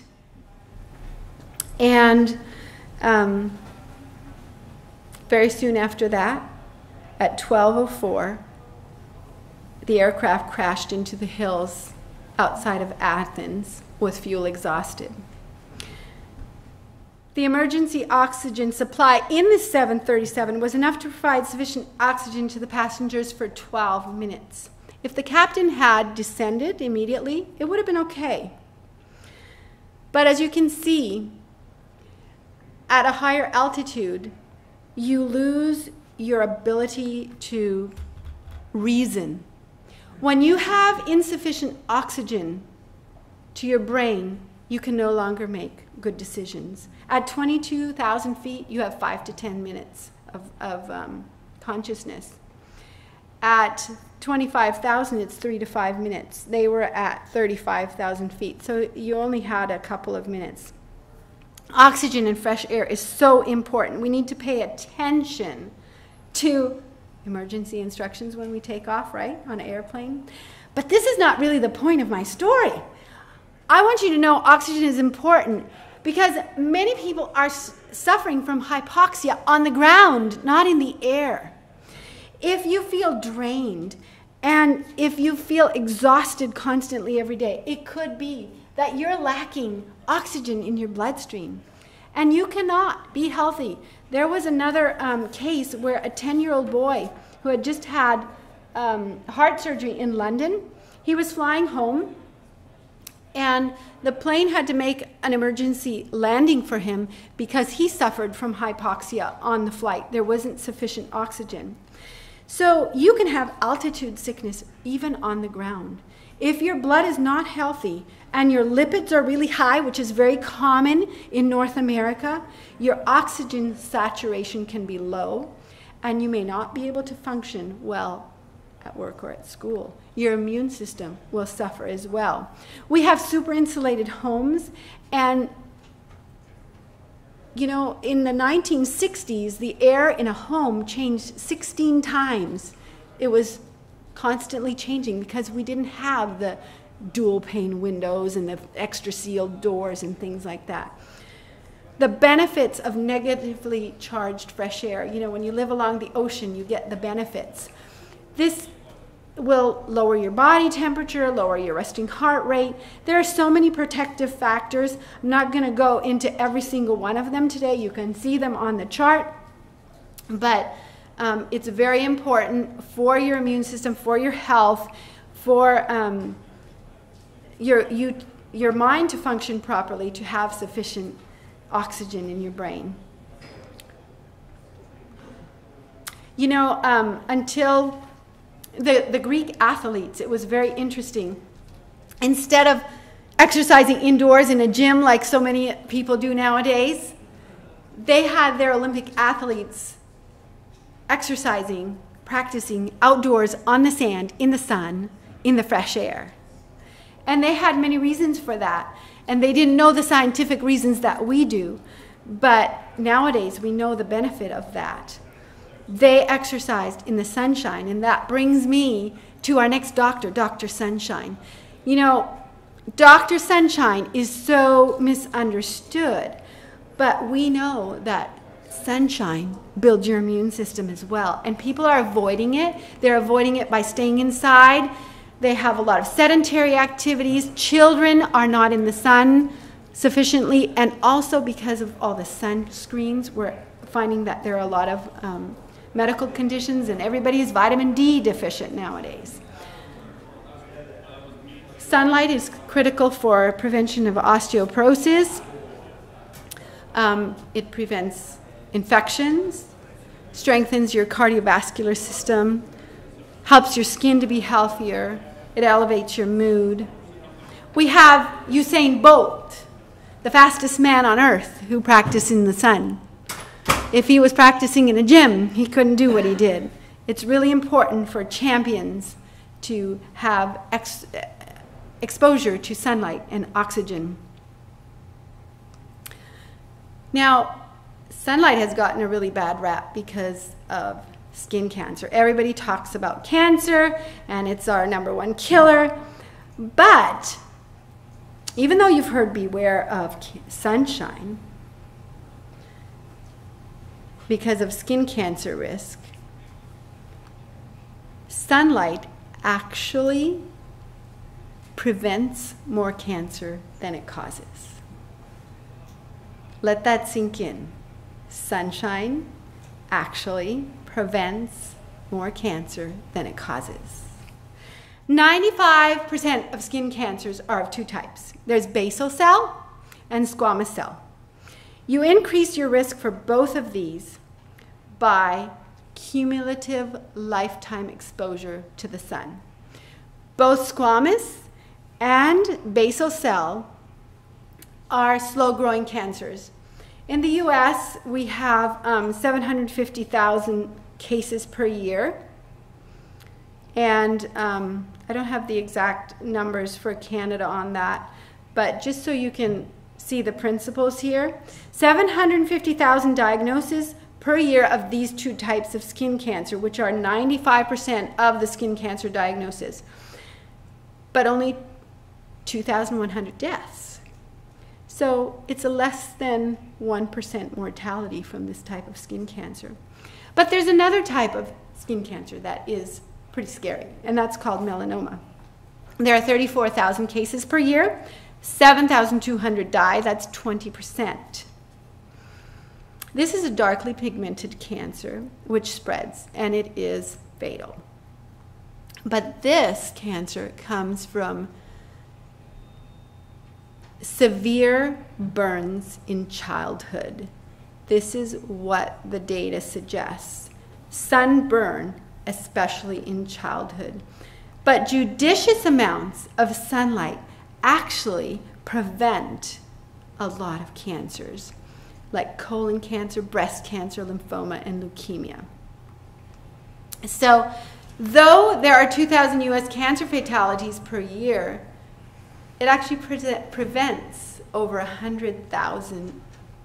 [SPEAKER 2] And um, very soon after that, at twelve oh four, the aircraft crashed into the hills outside of Athens with fuel exhausted. The emergency oxygen supply in the seven thirty-seven was enough to provide sufficient oxygen to the passengers for twelve minutes. If the captain had descended immediately, it would have been okay. But as you can see, at a higher altitude, you lose your ability to reason. When you have insufficient oxygen to your brain, you can no longer make good decisions. At twenty-two thousand feet, you have five to ten minutes of, of um, consciousness. At twenty-five thousand, it's three to five minutes. They were at thirty-five thousand feet, so you only had a couple of minutes. Oxygen and fresh air is so important. We need to pay attention to emergency instructions when we take off, right, on an airplane. But this is not really the point of my story. I want you to know oxygen is important because many people are suffering from hypoxia on the ground, not in the air. If you feel drained and if you feel exhausted constantly every day, it could be that you're lacking oxygen in your bloodstream and you cannot be healthy. There was another um, case where a ten-year-old boy who had just had um, heart surgery in London, he was flying home and the plane had to make an emergency landing for him because he suffered from hypoxia on the flight. There wasn't sufficient oxygen. So you can have altitude sickness even on the ground. If your blood is not healthy and your lipids are really high, which is very common in North America, your oxygen saturation can be low and you may not be able to function well at work or at school. Your immune system will suffer as well. We have super insulated homes, and you know, in the nineteen sixties, the air in a home changed sixteen times. It was constantly changing because we didn't have the dual pane windows and the extra sealed doors and things like that. The benefits of negatively charged fresh air, you know, when you live along the ocean, you get the benefits. This will lower your body temperature, lower your resting heart rate. There are so many protective factors. I'm not going to go into every single one of them today. You can see them on the chart. But um, it's very important for your immune system, for your health, for um, your, you, your mind to function properly, to have sufficient oxygen in your brain. You know, um, until the, the Greek athletes, it was very interesting. Instead of exercising indoors in a gym like so many people do nowadays, they had their Olympic athletes exercising practicing outdoors on the sand, in the sun, in the fresh air. And they had many reasons for that. And they didn't know the scientific reasons that we do. But nowadays, we know the benefit of that. They exercised in the sunshine, and that brings me to our next doctor, Doctor Sunshine. You know, Doctor Sunshine is so misunderstood, but we know that sunshine builds your immune system as well. And people are avoiding it. They're avoiding it by staying inside. They have a lot of sedentary activities. Children are not in the sun sufficiently, and also because of all the sunscreens, we're finding that there are a lot of um, medical conditions, and everybody is vitamin D deficient nowadays. Sunlight is critical for prevention of osteoporosis. Um, it prevents infections, strengthens your cardiovascular system, helps your skin to be healthier. It elevates your mood. We have Usain Bolt, the fastest man on earth, who practiced in the sun. If he was practicing in a gym, he couldn't do what he did. It's really important for champions to have ex exposure to sunlight and oxygen. Now, sunlight has gotten a really bad rap because of skin cancer. Everybody talks about cancer, and it's our number one killer. But even though you've heard beware of sunshine because of skin cancer risk, sunlight actually prevents more cancer than it causes. Let that sink in. Sunshine actually prevents more cancer than it causes. ninety-five percent of skin cancers are of two types. There's basal cell and squamous cell. You increase your risk for both of these by cumulative lifetime exposure to the sun. Both squamous and basal cell are slow-growing cancers. In the U S, we have um, seven hundred fifty thousand cases per year. And um, I don't have the exact numbers for Canada on that, but just so you can see the principles here, seven hundred fifty thousand diagnoses per year of these two types of skin cancer, which are ninety-five percent of the skin cancer diagnoses, but only two thousand one hundred deaths. So it's a less than one percent mortality from this type of skin cancer. But there's another type of skin cancer that is pretty scary, and that's called melanoma. There are thirty-four thousand cases per year, seven thousand two hundred die, that's twenty percent. This is a darkly pigmented cancer which spreads, and it is fatal. But this cancer comes from severe burns in childhood. This is what the data suggests. Sunburn, especially in childhood. But judicious amounts of sunlight actually prevent a lot of cancers, like colon cancer, breast cancer, lymphoma, and leukemia. So, though there are two thousand U S cancer fatalities per year, it actually pre prevents over one hundred thousand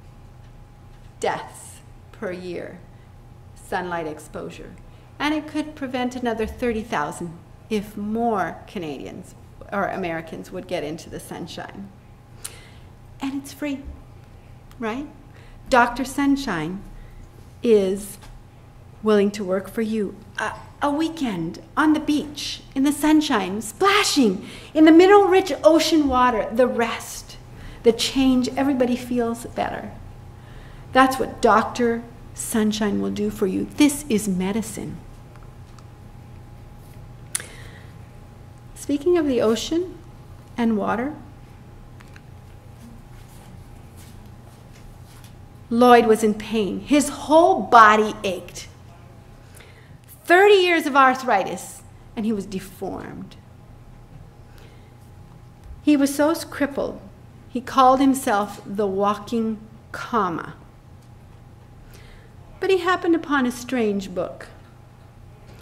[SPEAKER 2] deaths per year, sunlight exposure. And it could prevent another thirty thousand if more Canadians or Americans would get into the sunshine. And it's free, right? Doctor Sunshine is willing to work for you. A, a weekend on the beach, in the sunshine, splashing in the mineral-rich ocean water, the rest, the change, everybody feels better. That's what Doctor Sunshine will do for you. This is medicine. Speaking of the ocean and water, Lloyd was in pain. His whole body ached. thirty years of arthritis, and he was deformed. He was so crippled, he called himself the walking comma. But he happened upon a strange book.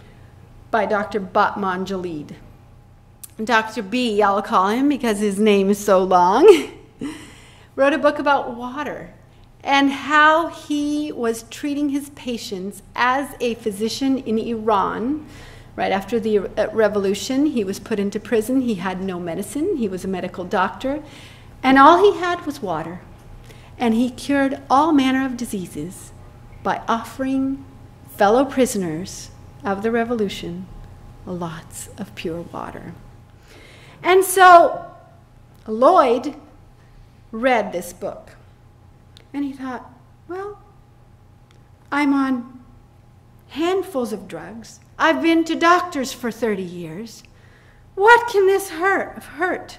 [SPEAKER 2] by Doctor Batmanjalid. Doctor B, I'll call him because his name is so long, wrote a book about water and how he was treating his patients as a physician in Iran. Right after the revolution, he was put into prison. He had no medicine. He was a medical doctor. And all he had was water. And he cured all manner of diseases by offering fellow prisoners of the revolution lots of pure water. And so Lloyd read this book. And he thought, well, I'm on handfuls of drugs. I've been to doctors for thirty years. What can this hurt? hurt?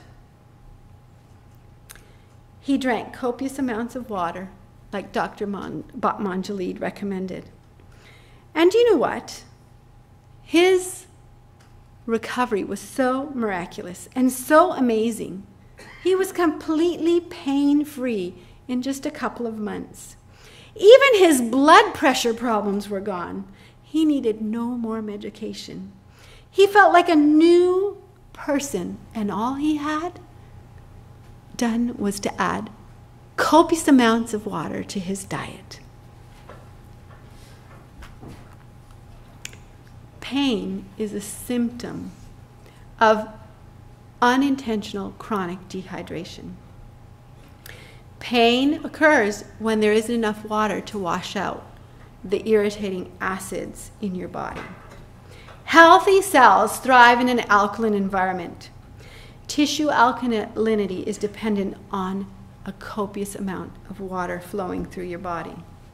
[SPEAKER 2] He drank copious amounts of water, like Doctor Batmanjalid recommended. And you know what? His recovery was so miraculous and so amazing. He was completely pain-free in just a couple of months. Even his blood pressure problems were gone. He needed no more medication. He felt like a new person, and all he had done was to add copious amounts of water to his diet. Pain is a symptom of unintentional chronic dehydration. Pain occurs when there isn't enough water to wash out the irritating acids in your body. Healthy cells thrive in an alkaline environment. Tissue alkalinity is dependent on a copious amount of water flowing through your body.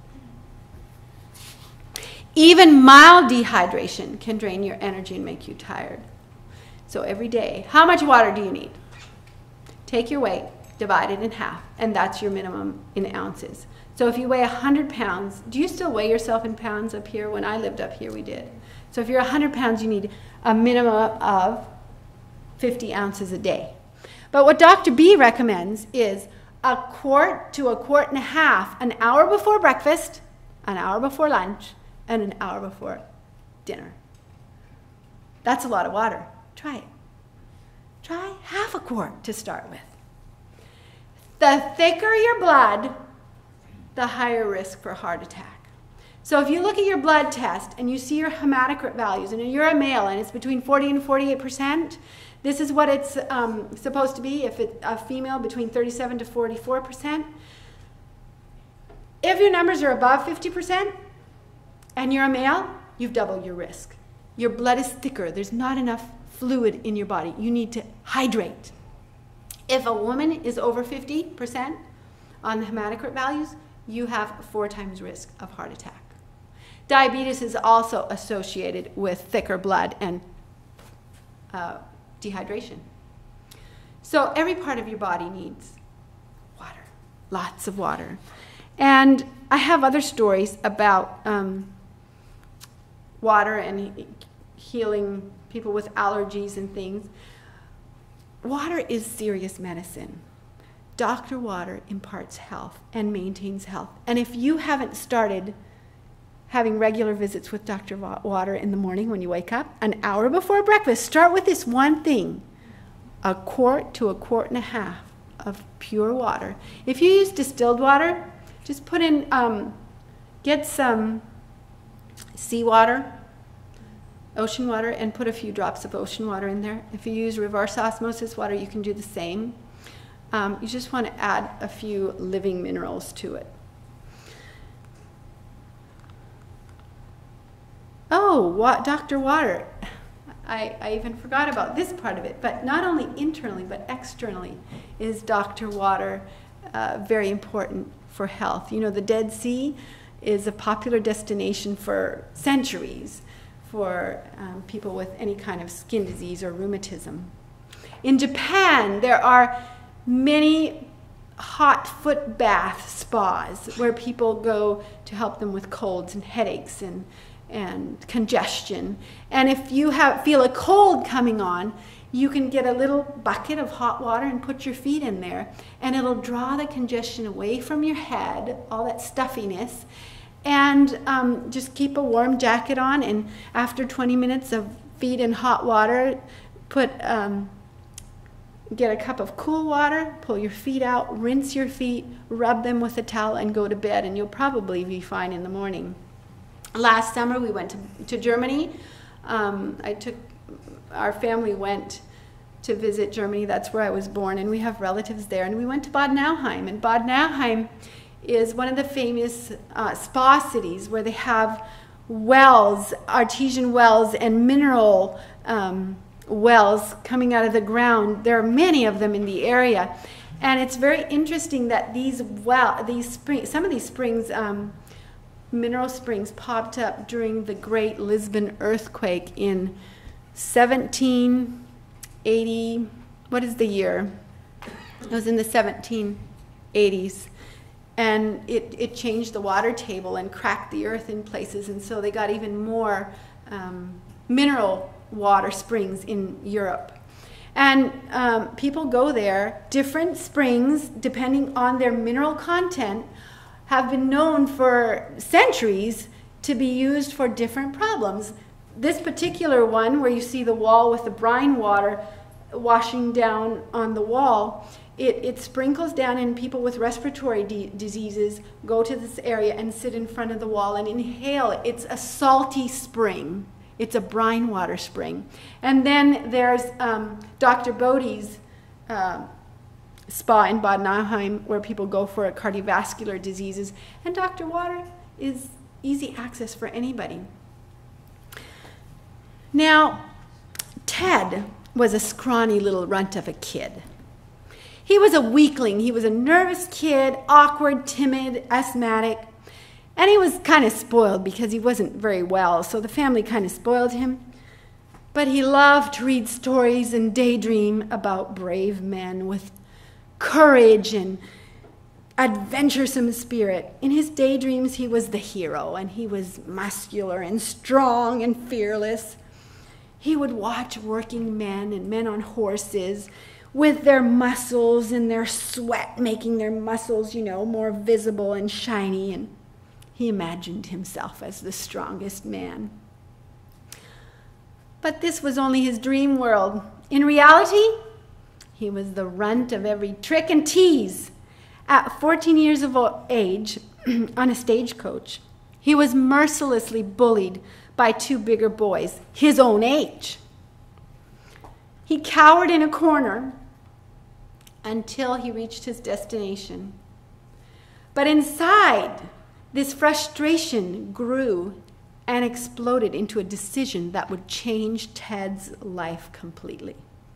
[SPEAKER 2] Even mild dehydration can drain your energy and make you tired. So every day, how much water do you need? Take your weight, divide it in half, and that's your minimum in ounces. So if you weigh one hundred pounds, do you still weigh yourself in pounds up here? When I lived up here, we did. So if you're one hundred pounds, you need a minimum of fifty ounces a day. But what Doctor B recommends is a quart to a quart and a half an hour before breakfast, an hour before lunch, and an hour before dinner. That's a lot of water. Try it. Try half a quart to start with. The thicker your blood, the higher risk for heart attack. So if you look at your blood test and you see your hematocrit values, and you're a male and it's between forty and forty-eight percent, this is what it's um, supposed to be. If it's a female, between thirty-seven to forty-four percent. If your numbers are above fifty percent and you're a male, you've doubled your risk. Your blood is thicker. There's not enough fluid in your body. You need to hydrate. If a woman is over fifty percent on the hematocrit values, you have four times risk of heart attack. Diabetes is also associated with thicker blood and uh, dehydration. So every part of your body needs water, lots of water. And I have other stories about um, water and healing people with allergies and things. Water is serious medicine. Doctor Water imparts health and maintains health. And if you haven't started having regular visits with Doctor Water in the morning when you wake up, an hour before breakfast, start with this one thing, a quart to a quart and a half of pure water. If you use distilled water, just put in, um, get some seawater, ocean water, and put a few drops of ocean water in there. If you use reverse osmosis water, you can do the same. Um, you just want to add a few living minerals to it. Oh, what, Doctor Water. I, I even forgot about this part of it. But not only internally, but externally is Doctor Water uh, very important for health. You know, the Dead Sea is a popular destination for centuries for um, people with any kind of skin disease or rheumatism. In Japan, there are many hot foot bath spas where people go to help them with colds and headaches and, and congestion. And if you have, feel a cold coming on, you can get a little bucket of hot water and put your feet in there, and it'll draw the congestion away from your head, all that stuffiness. And um, just keep a warm jacket on, and after twenty minutes of feet in hot water, put um, get a cup of cool water, pull your feet out, rinse your feet, rub them with a towel, and go to bed, and you'll probably be fine in the morning. Last summer we went to, to Germany. Um, I took, our family went to visit Germany. That's where I was born, and we have relatives there. And we went to Bad Nauheim, and Bad Nauheim is one of the famous uh, spa cities where they have wells, artesian wells, and mineral um, wells coming out of the ground. There are many of them in the area, and it's very interesting that these well, these springs, some of these springs, um, mineral springs, popped up during the Great Lisbon earthquake in seventeen eighty. What is the year? It was in the seventeen eighties. And it, it changed the water table and cracked the earth in places, and so they got even more um, mineral water springs in Europe. And um, people go there. Different springs, depending on their mineral content, have been known for centuries to be used for different problems. This particular one, where you see the wall with the brine water washing down on the wall, It, it sprinkles down, and people with respiratory de diseases go to this area and sit in front of the wall and inhale it. It's a salty spring. It's a brine water spring. And then there's um, Doctor Bodie's uh, spa in Bad Nauheim, where people go for cardiovascular diseases. And Doctor Water is easy access for anybody. Now, Ted was a scrawny little runt of a kid. He was a weakling. He was a nervous kid, awkward, timid, asthmatic, and he was kind of spoiled because he wasn't very well, so the family kind of spoiled him. But he loved to read stories and daydream about brave men with courage and adventuresome spirit. In his daydreams, he was the hero, and he was muscular and strong and fearless. He would watch working men and men on horses with their muscles and their sweat making their muscles, you know, more visible and shiny, and he imagined himself as the strongest man. But this was only his dream world. In reality, he was the runt of every trick and tease. At fourteen years of age, on a stagecoach, he was mercilessly bullied by two bigger boys, his own age. He cowered in a corner until he reached his destination. But inside, this frustration grew and exploded into a decision that would change Ted's life completely.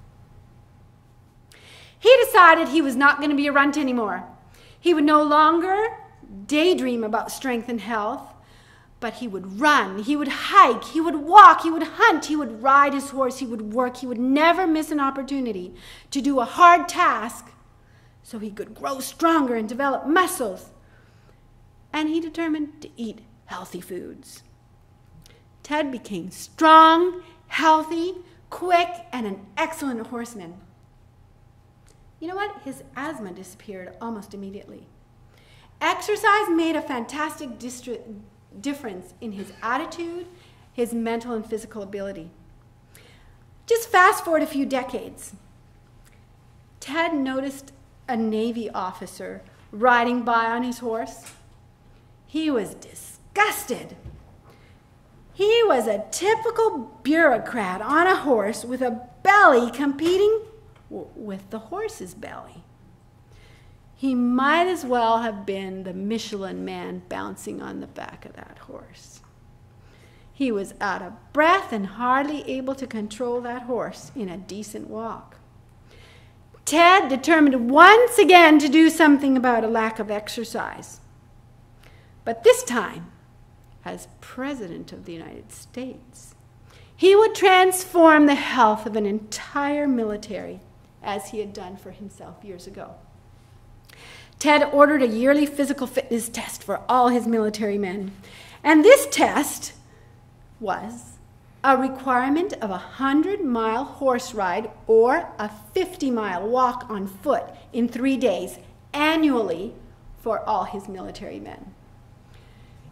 [SPEAKER 2] He decided he was not going to be a runt anymore. He would no longer daydream about strength and health, but he would run, he would hike, he would walk, he would hunt, he would ride his horse, he would work, he would never miss an opportunity to do a hard task so he could grow stronger and develop muscles. And he determined to eat healthy foods. Ted became strong, healthy, quick, and an excellent horseman. You know what? His asthma disappeared almost immediately. Exercise made a fantastic difference in his attitude, his mental and physical ability. Just fast forward a few decades. Ted noticed a Navy officer riding by on his horse. He was disgusted. He was a typical bureaucrat on a horse with a belly competing with the horse's belly. He might as well have been the Michelin man bouncing on the back of that horse. He was out of breath and hardly able to control that horse in a decent walk. Ted determined once again to do something about a lack of exercise. But this time, as President of the United States, he would transform the health of an entire military, as he had done for himself years ago. Ted ordered a yearly physical fitness test for all his military men. And this test was a requirement of a hundred-mile horse ride or a fifty-mile walk on foot in three days annually for all his military men.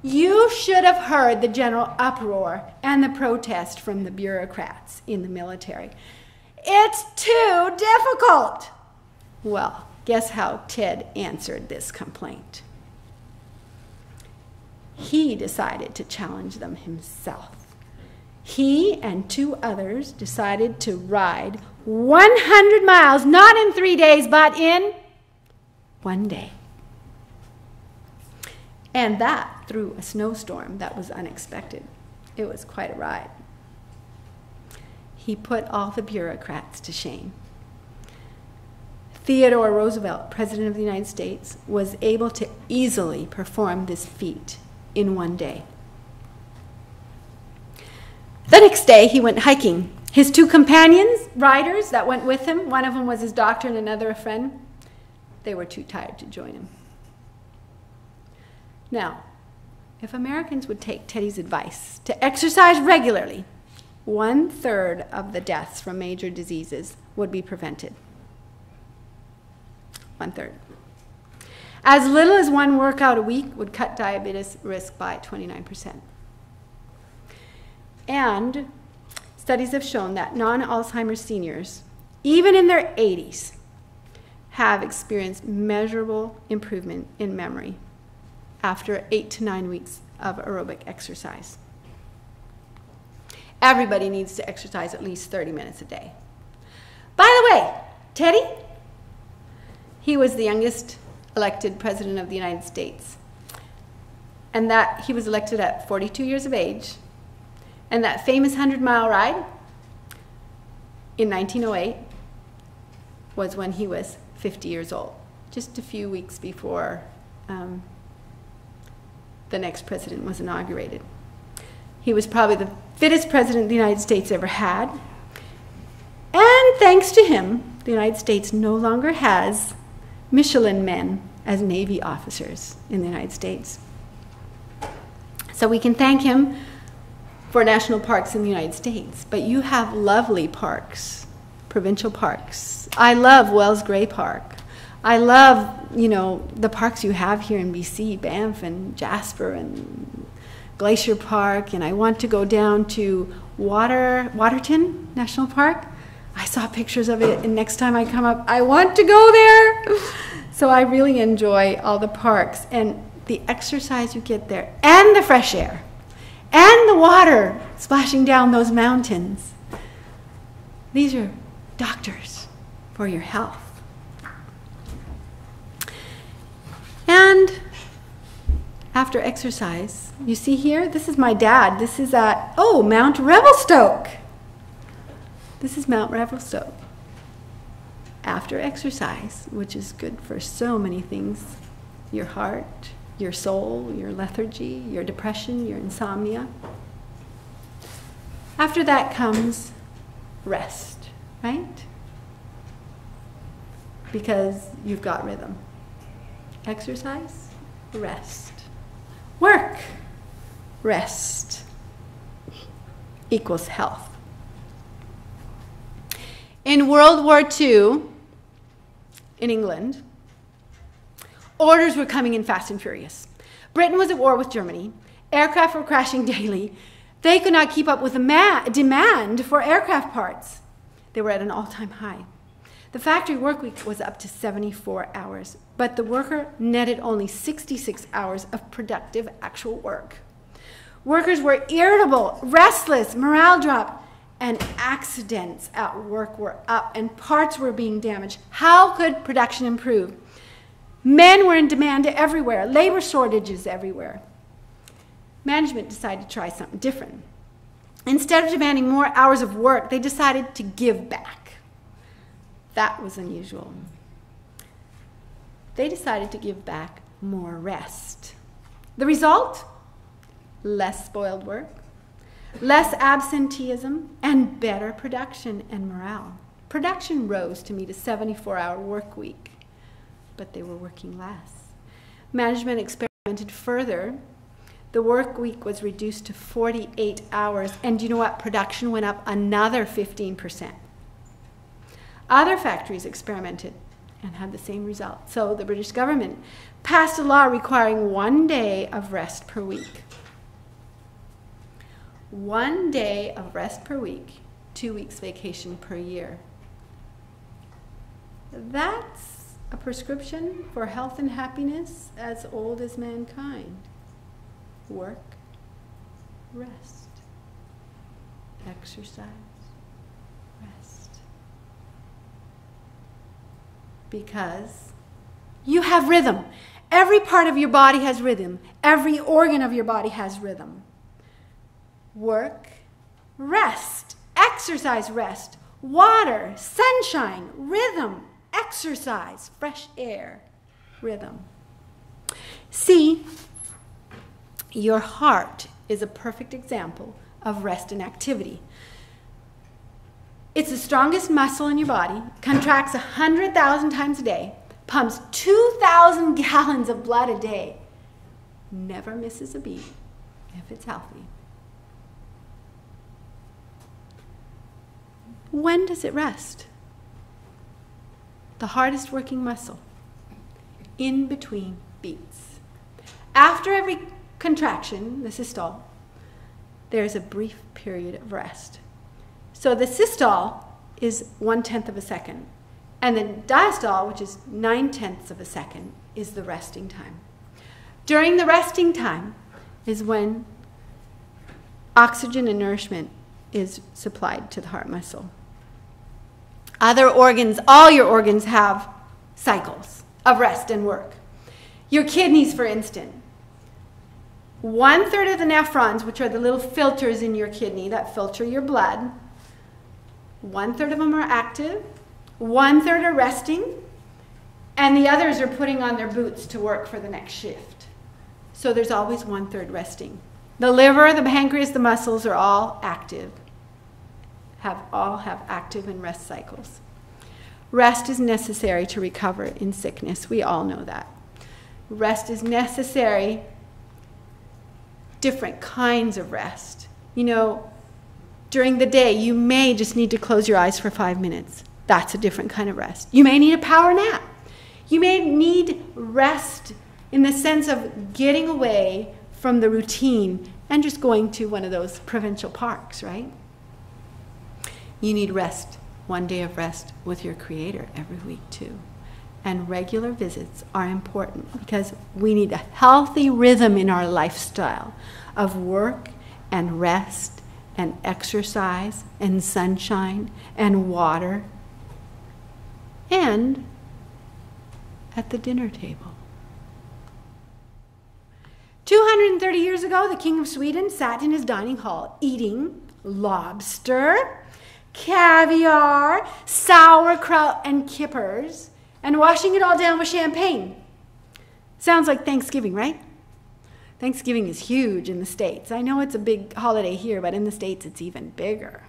[SPEAKER 2] You should have heard the general uproar and the protest from the bureaucrats in the military. It's too difficult. Well, guess how Ted answered this complaint? He decided to challenge them himself. He and two others decided to ride one hundred miles, not in three days, but in one day. And that through a snowstorm that was unexpected. It was quite a ride. He put all the bureaucrats to shame. Theodore Roosevelt, President of the United States, was able to easily perform this feat in one day. The next day, he went hiking. His two companions, riders that went with him, one of them was his doctor and another a friend, they were too tired to join him. Now, if Americans would take Teddy's advice to exercise regularly, one-third of the deaths from major diseases would be prevented. One-third. As little as one workout a week would cut diabetes risk by twenty-nine percent. And studies have shown that non-Alzheimer's seniors, even in their eighties, have experienced measurable improvement in memory after eight to nine weeks of aerobic exercise. Everybody needs to exercise at least thirty minutes a day. By the way, Teddy, he was the youngest elected president of the United States. And that he was elected at forty-two years of age. And that famous hundred-mile ride in nineteen oh eight was when he was fifty years old, just a few weeks before um, the next president was inaugurated. He was probably the fittest president the United States ever had. And thanks to him, the United States no longer has Michelin men as Navy officers in the United States. So we can thank him for national parks in the United States. But you have lovely parks, provincial parks. I love Wells Gray Park. I love, you know, the parks you have here in B C, Banff and Jasper and Glacier Park, and I want to go down to Water, Waterton National Park. I saw pictures of it, and next time I come up, I want to go there. So I really enjoy all the parks and the exercise you get there, and the fresh air, and the water splashing down those mountains. These are doctors for your health. And after exercise, you see here, this is my dad. This is at, oh, Mount Revelstoke. This is Mount Revelstoke. After exercise, which is good for so many things, your heart, your soul, your lethargy, your depression, your insomnia. After that comes rest, right? Because you've got rhythm. Exercise, rest. Work, rest, equals health. In World War Two, in England, orders were coming in fast and furious. Britain was at war with Germany. Aircraft were crashing daily. They could not keep up with the ma- demand for aircraft parts. They were at an all-time high. The factory work week was up to seventy-four hours, but the worker netted only sixty-six hours of productive actual work. Workers were irritable, restless, morale dropped, and accidents at work were up, and parts were being damaged. How could production improve? Men were in demand everywhere, labor shortages everywhere. Management decided to try something different. Instead of demanding more hours of work, they decided to give back. That was unusual. They decided to give back more rest. The result? Less spoiled work, less absenteeism, and better production and morale. Production rose to meet a seventy-four hour work week, but they were working less. Management experimented further. The work week was reduced to forty-eight hours, and you know what? Production went up another fifteen percent. Other factories experimented and had the same result. So the British government passed a law requiring one day of rest per week. One day of rest per week, two weeks vacation per year. That's a prescription for health and happiness as old as mankind. Work, rest, exercise, rest. Because you have rhythm. Every part of your body has rhythm. Every organ of your body has rhythm. Work, rest, exercise, rest, water, sunshine, rhythm, exercise, fresh air, rhythm. See, your heart is a perfect example of rest and activity. It's the strongest muscle in your body, contracts one hundred thousand times a day, pumps two thousand gallons of blood a day, never misses a beat if it's healthy. When does it rest? The hardest working muscle, in between beats. After every contraction, the systole, there's a brief period of rest. So the systole is one-tenth of a second, and the diastole, which is nine-tenths of a second, is the resting time. During the resting time is when oxygen and nourishment is supplied to the heart muscle. Other organs, all your organs have cycles of rest and work. Your kidneys, for instance, one third of the nephrons, which are the little filters in your kidney that filter your blood, one third of them are active, one third are resting, and the others are putting on their boots to work for the next shift. So there's always one third resting. The liver, the pancreas, the muscles are all active. Have all have active and rest cycles. Rest is necessary to recover in sickness. We all know that. Rest is necessary. Different kinds of rest. You know, during the day, you may just need to close your eyes for five minutes. That's a different kind of rest. You may need a power nap. You may need rest in the sense of getting away from the routine and just going to one of those provincial parks, right? You need rest, one day of rest with your Creator every week too. And regular visits are important because we need a healthy rhythm in our lifestyle of work and rest and exercise and sunshine and water and at the dinner table. two hundred thirty years ago, the King of Sweden sat in his dining hall eating lobster, caviar, sauerkraut, and kippers, and washing it all down with champagne. Sounds like Thanksgiving, right? Thanksgiving is huge in the States. I know it's a big holiday here, but in the States it's even bigger.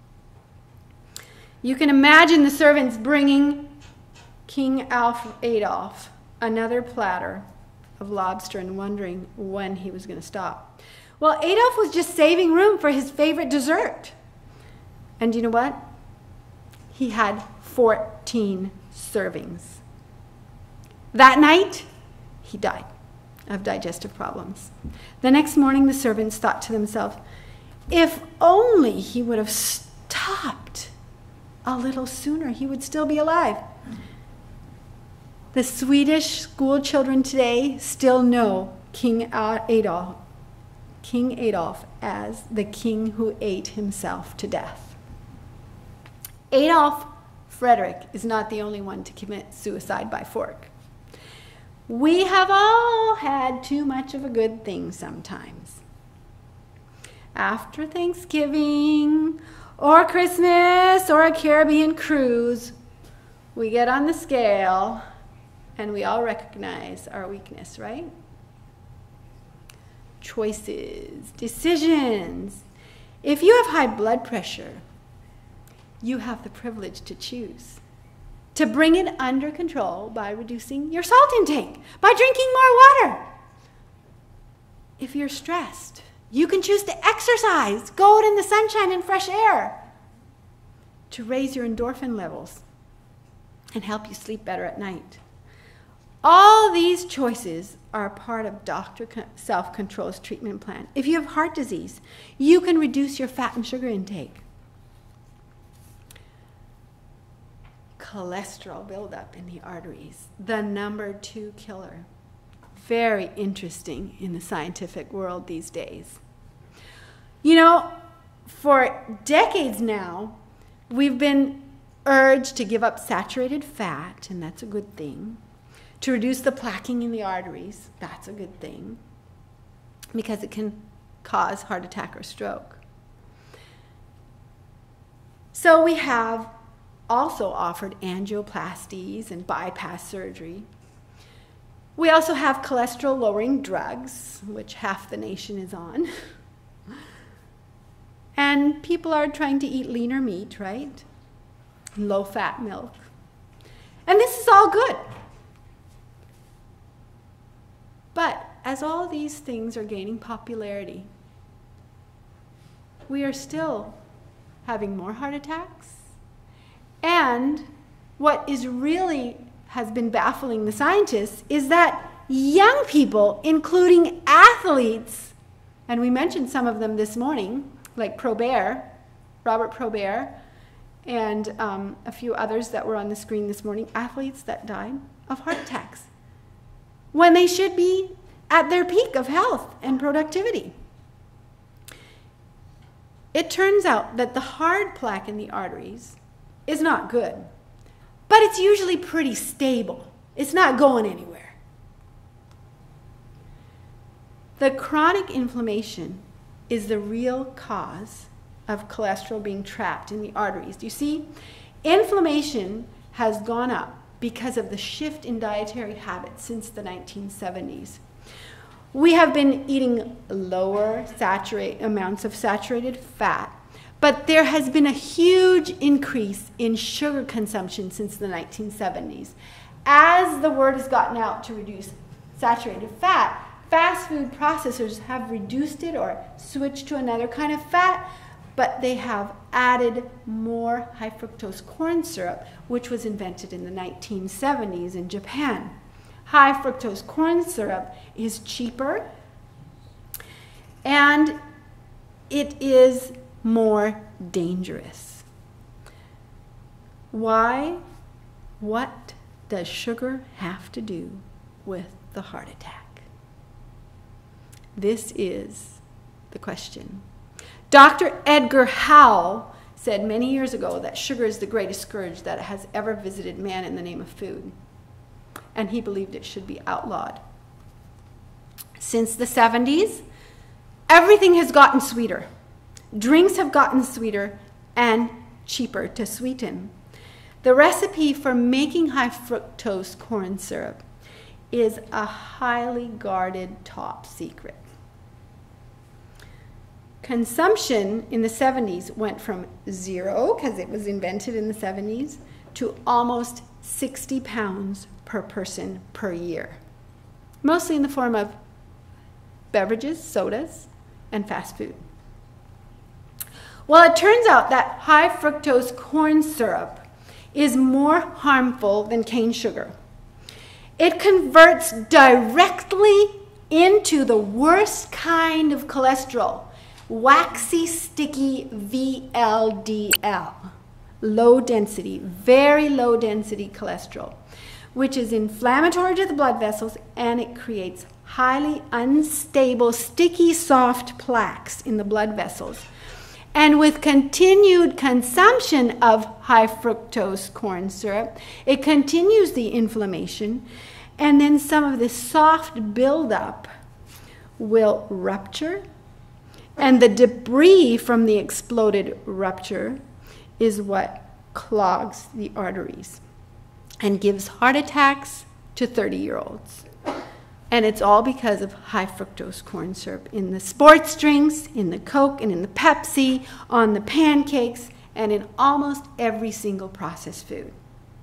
[SPEAKER 2] You can imagine the servants bringing King Alf Adolf another platter of lobster and wondering when he was going to stop. Well, Adolf was just saving room for his favorite dessert. And you know what? He had fourteen servings. That night, he died of digestive problems. The next morning, the servants thought to themselves, if only he would have stopped a little sooner, he would still be alive. The Swedish school children today still know King Adolf, King Adolf as the king who ate himself to death. Adolf Frederick is not the only one to commit suicide by fork. We have all had too much of a good thing sometimes. After Thanksgiving, or Christmas, or a Caribbean cruise, we get on the scale and we all recognize our weakness, right? Choices, decisions. If you have high blood pressure, you have the privilege to choose to bring it under control by reducing your salt intake, by drinking more water. If you're stressed, you can choose to exercise, go out in the sunshine and fresh air to raise your endorphin levels. and help you sleep better at night. All these choices are part of Doctor Self-Control's treatment plan. If you have heart disease, you can reduce your fat and sugar intake. Cholesterol buildup in the arteries, the number two killer. Very interesting in the scientific world these days. You know, for decades now, we've been urged to give up saturated fat, and that's a good thing. To reduce the plaquing in the arteries, that's a good thing, because it can cause heart attack or stroke. So we have also offered angioplasties and bypass surgery. We also have cholesterol-lowering drugs, which half the nation is on. And people are trying to eat leaner meat, right? Low-fat milk. And this is all good. But as all these things are gaining popularity, we are still having more heart attacks. And what is really has been baffling the scientists is that young people, including athletes, and we mentioned some of them this morning, like Probert, Robert Probert, and um, a few others that were on the screen this morning, athletes that died of heart attacks, when they should be at their peak of health and productivity. It turns out that the hard plaque in the arteries is not good, but it's usually pretty stable. It's not going anywhere. The chronic inflammation is the real cause of cholesterol being trapped in the arteries. Do you see? Inflammation has gone up because of the shift in dietary habits since the nineteen seventies. We have been eating lower saturate amounts of saturated fat, but there has been a huge increase in sugar consumption since the nineteen seventies. As the word has gotten out to reduce saturated fat, fast food processors have reduced it or switched to another kind of fat, but they have added more high fructose corn syrup, which was invented in the nineteen seventies in Japan. High fructose corn syrup is cheaper, and it is more dangerous. Why? What does sugar have to do with the heart attack? This is the question. Doctor Edgar Howell said many years ago that sugar is the greatest scourge that has ever visited man in the name of food, and he believed it should be outlawed. Since the seventies, everything has gotten sweeter. Drinks have gotten sweeter and cheaper to sweeten. The recipe for making high fructose corn syrup is a highly guarded top secret. Consumption in the seventies went from zero, because it was invented in the seventies, to almost sixty pounds per person per year, mostly in the form of beverages, sodas, and fast food. Well, it turns out that high fructose corn syrup is more harmful than cane sugar. It converts directly into the worst kind of cholesterol, waxy, sticky V L D L, low density, very low density cholesterol, which is inflammatory to the blood vessels, and it creates highly unstable, sticky, soft plaques in the blood vessels. And with continued consumption of high fructose corn syrup, it continues the inflammation, and then some of this soft buildup will rupture, and the debris from the exploded rupture is what clogs the arteries and gives heart attacks to thirty-year-olds. And it's all because of high fructose corn syrup in the sports drinks, in the Coke, and in the Pepsi, on the pancakes, and in almost every single processed food.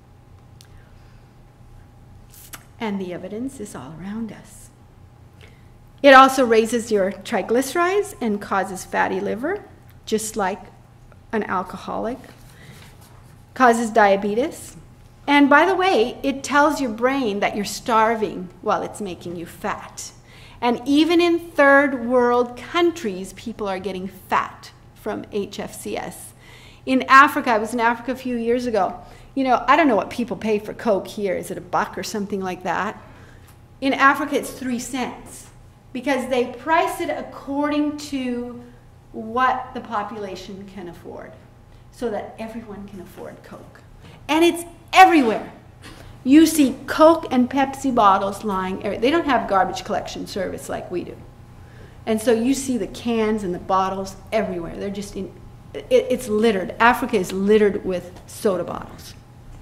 [SPEAKER 2] And the evidence is all around us. It also raises your triglycerides and causes fatty liver, just like an alcoholic, causes diabetes, And by the way, it tells your brain that you're starving while it's making you fat. And even in third world countries, people are getting fat from H F C S. In Africa, I was in Africa a few years ago. You know, I don't know what people pay for Coke here. Is it a buck or something like that? In Africa, it's three cents because they price it according to what the population can afford so that everyone can afford Coke. And it's everywhere. You see Coke and Pepsi bottles lying. They don't have garbage collection service like we do. And so you see the cans and the bottles everywhere. They're just in, it, it's littered. Africa is littered with soda bottles.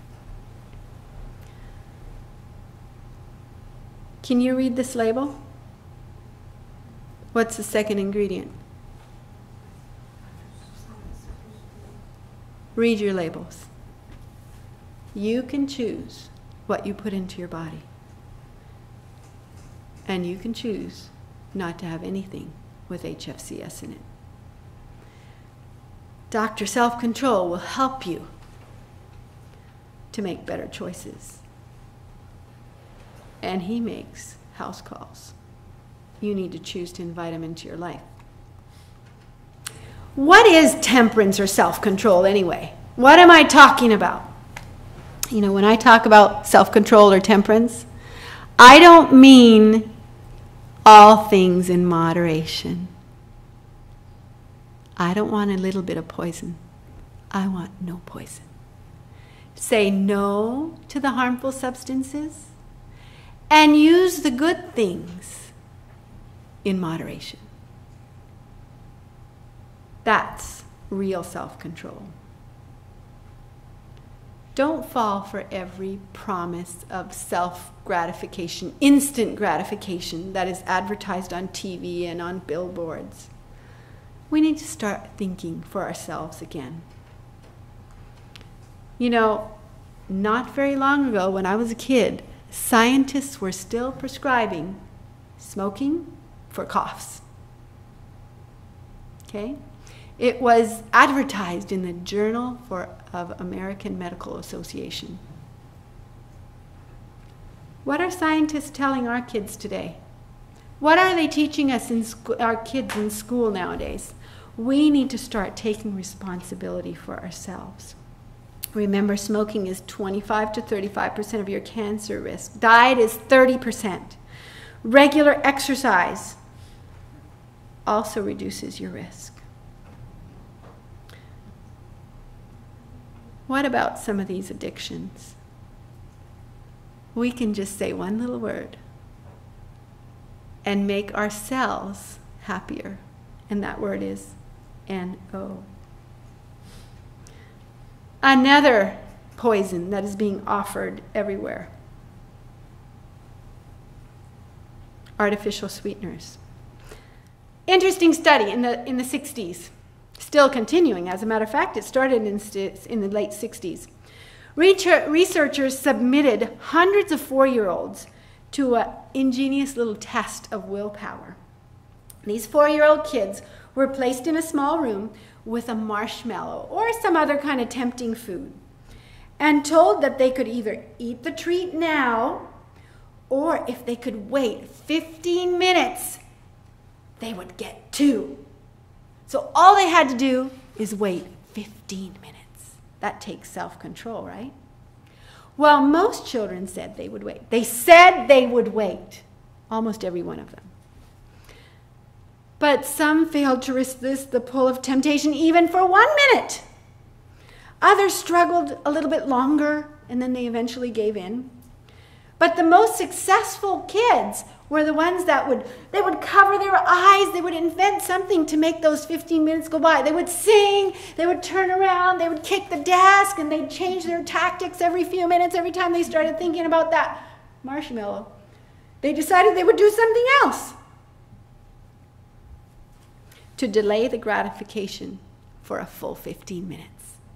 [SPEAKER 2] Can you read this label? What's the second ingredient? Read your labels. You can choose what you put into your body. And you can choose not to have anything with H F C S in it. Doctor Self-Control will help you to make better choices. And he makes house calls. You need to choose to invite him into your life. What is temperance or self-control anyway? What am I talking about? You know, when I talk about self-control or temperance, I don't mean all things in moderation. I don't want a little bit of poison. I want no poison. Say no to the harmful substances and use the good things in moderation. That's real self-control. Don't fall for every promise of self-gratification, instant gratification that is advertised on T V and on billboards. We need to start thinking for ourselves again. You know, not very long ago when I was a kid, scientists were still prescribing smoking for coughs. Okay? It was advertised in the Journal for, of American Medical Association. What are scientists telling our kids today? What are they teaching us in sco- our kids in school nowadays? We need to start taking responsibility for ourselves. Remember, smoking is twenty-five to thirty-five percent of your cancer risk. Diet is thirty percent. Regular exercise also reduces your risk. What about some of these addictions? We can just say one little word and make ourselves happier. And that word is N O. Another poison that is being offered everywhere. Artificial sweeteners. Interesting study in the, in the sixties. Still continuing. As a matter of fact, it started in, in the late sixties. Researchers submitted hundreds of four-year-olds to an ingenious little test of willpower. These four-year-old kids were placed in a small room with a marshmallow or some other kind of tempting food and told that they could either eat the treat now or if they could wait fifteen minutes, they would get two. So all they had to do is wait fifteen minutes. That takes self-control, right? Well, most children said they would wait. They said they would wait. Almost every one of them. But some failed to resist the pull of temptation even for one minute. Others struggled a little bit longer, and then they eventually gave in. But the most successful kids were the ones that would, they would cover their eyes, they would invent something to make those fifteen minutes go by. They would sing, they would turn around, they would kick the desk, and they'd change their tactics every few minutes, every time they started thinking about that marshmallow. They decided they would do something else to delay the gratification for a full fifteen minutes.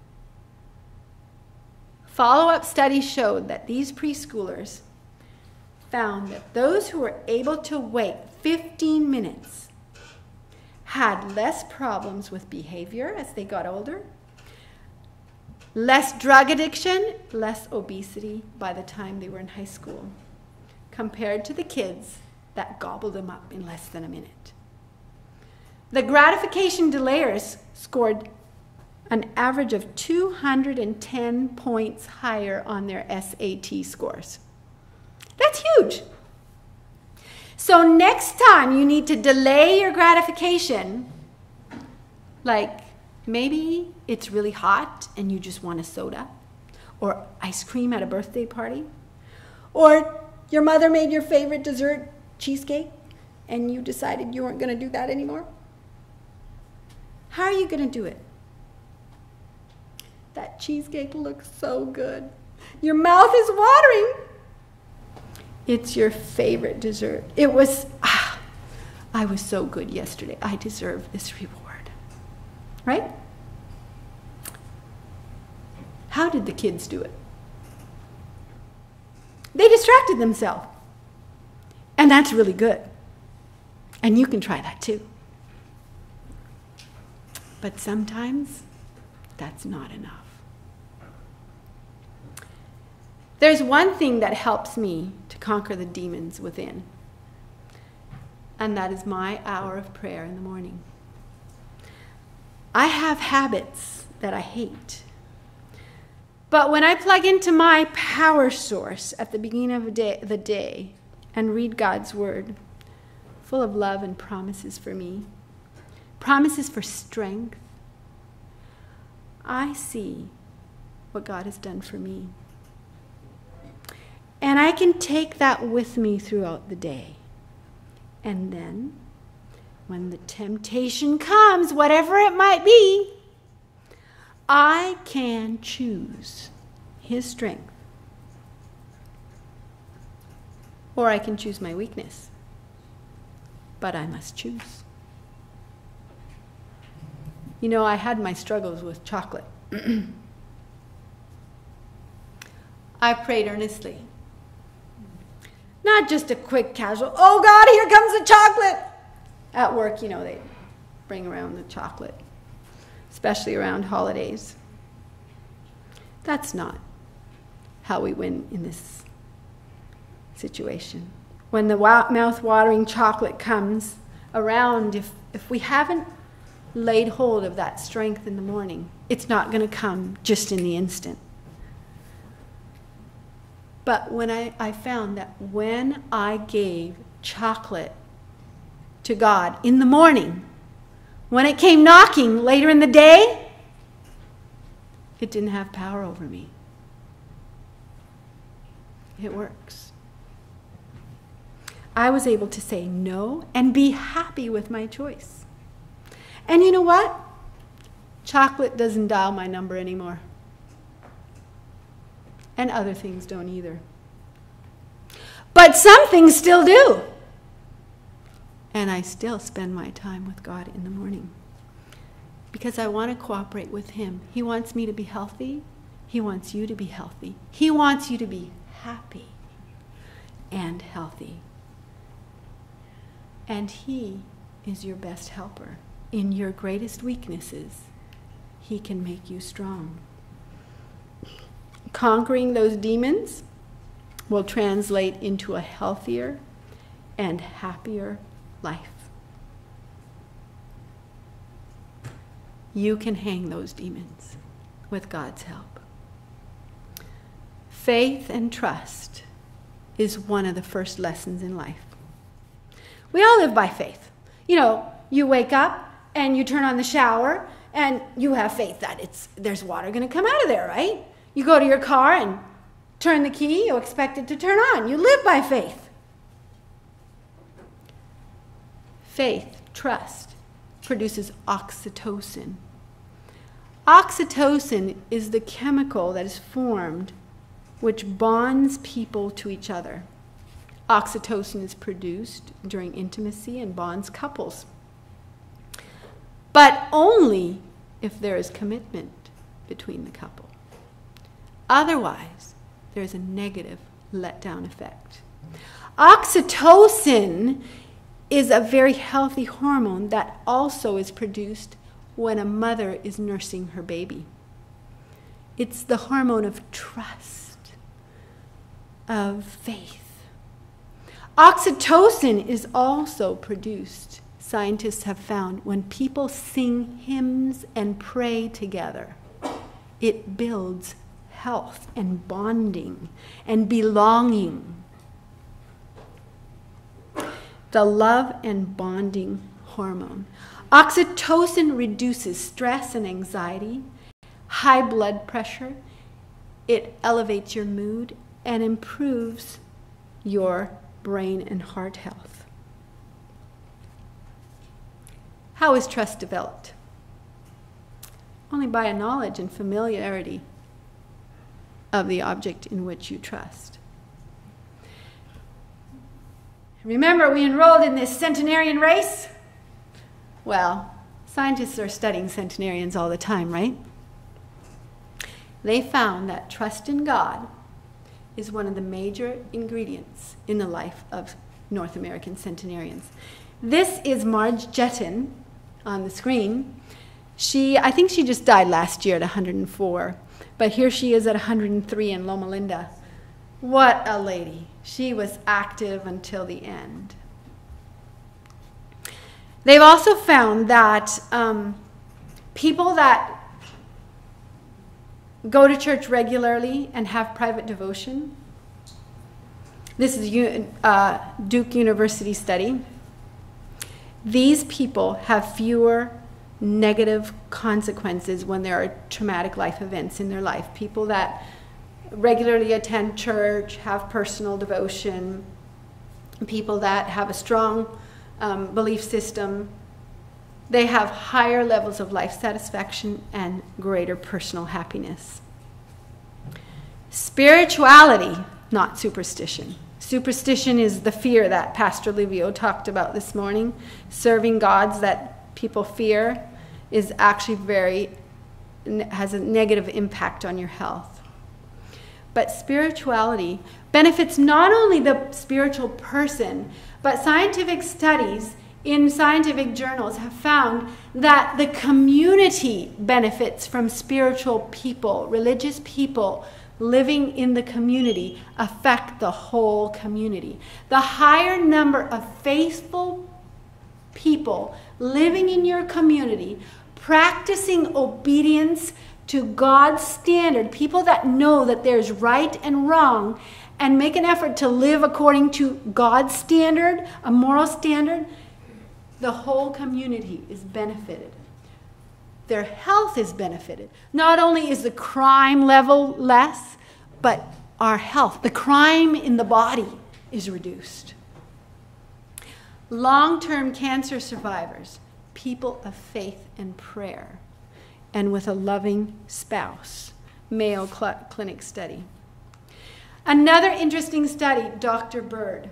[SPEAKER 2] Follow-up studies showed that these preschoolers found that those who were able to wait fifteen minutes had less problems with behavior as they got older, less drug addiction, less obesity by the time they were in high school, compared to the kids that gobbled them up in less than a minute. The gratification delayers scored an average of two hundred ten points higher on their S A T scores. That's huge. So next time you need to delay your gratification, like maybe it's really hot and you just want a soda, or ice cream at a birthday party, or your mother made your favorite dessert, cheesecake, and you decided you weren't going to do that anymore. How are you going to do it? That cheesecake looks so good. Your mouth is watering. It's your favorite dessert. It was, ah, I was so good yesterday. I deserve this reward. Right? How did the kids do it? They distracted themselves. And that's really good. And you can try that too. But sometimes that's not enough. There's one thing that helps me to conquer the demons within, and that is my hour of prayer in the morning. I have habits that I hate, but when I plug into my power source at the beginning of the day, the day and read God's word, full of love and promises for me, promises for strength, I see what God has done for me. And I can take that with me throughout the day. And then, when the temptation comes, whatever it might be, I can choose His strength. Or I can choose my weakness. But I must choose. You know, I had my struggles with chocolate. I prayed earnestly. Not just a quick casual, oh God, here comes the chocolate. At work, you know, they bring around the chocolate, especially around holidays. That's not how we win in this situation. When the mouth-watering chocolate comes around, if, if we haven't laid hold of that strength in the morning, it's not going to come just in the instant. But when I, I found that when I gave chocolate to God in the morning, when it came knocking later in the day, it didn't have power over me. It works. I was able to say no and be happy with my choice. And you know what? Chocolate doesn't dial my number anymore. And other things don't either. But some things still do. And I still spend my time with God in the morning. Because I want to cooperate with Him. He wants me to be healthy. He wants you to be healthy. He wants you to be happy and healthy. And He is your best helper. In your greatest weaknesses, He can make you strong. Conquering those demons will translate into a healthier and happier life. You can hang those demons with God's help. Faith and trust is one of the first lessons in life. We all live by faith. You know, you wake up and you turn on the shower and you have faith that it's there's water going to come out of there, right? You go to your car and turn the key, you expect it to turn on. You live by faith. Faith, trust, produces oxytocin. Oxytocin is the chemical that is formed which bonds people to each other. Oxytocin is produced during intimacy and bonds couples. But only if there is commitment between the couple. Otherwise, there's a negative letdown effect. Oxytocin is a very healthy hormone that also is produced when a mother is nursing her baby. It's the hormone of trust, of faith. Oxytocin is also produced, scientists have found, when people sing hymns and pray together. It builds health and bonding and belonging. The love and bonding hormone. Oxytocin reduces stress and anxiety, high blood pressure. It elevates your mood and improves your brain and heart health. How is trust developed? Only by a knowledge and familiarity of the object in which you trust. Remember, we enrolled in this centenarian race? Well, scientists are studying centenarians all the time, right? They found that trust in God is one of the major ingredients in the life of North American centenarians. This is Marge Jetton on the screen. She, I think she just died last year at one hundred four, but here she is at one hundred three in Loma Linda. What a lady. She was active until the end. They've also found that um, people that go to church regularly and have private devotion, this is a uh, Duke University study, these people have fewer negative consequences when there are traumatic life events in their life. People that regularly attend church, have personal devotion, people that have a strong um, belief system, they have higher levels of life satisfaction and greater personal happiness. Spirituality, not superstition. Superstition is the fear that Pastor Livio talked about this morning. Serving gods that people fear is actually very, has a negative impact on your health. But spirituality benefits not only the spiritual person, but scientific studies in scientific journals have found that the community benefits from spiritual people. Religious people living in the community affect the whole community. The higher number of faithful people living in your community, practicing obedience to God's standard, people that know that there's right and wrong and make an effort to live according to God's standard, a moral standard, the whole community is benefited. Their health is benefited. Not only is the crime level less, but our health, the crime in the body, is reduced. Long-term cancer survivors, people of faith and prayer, and with a loving spouse. Mayo Cl- Clinic study. Another interesting study, Doctor Bird.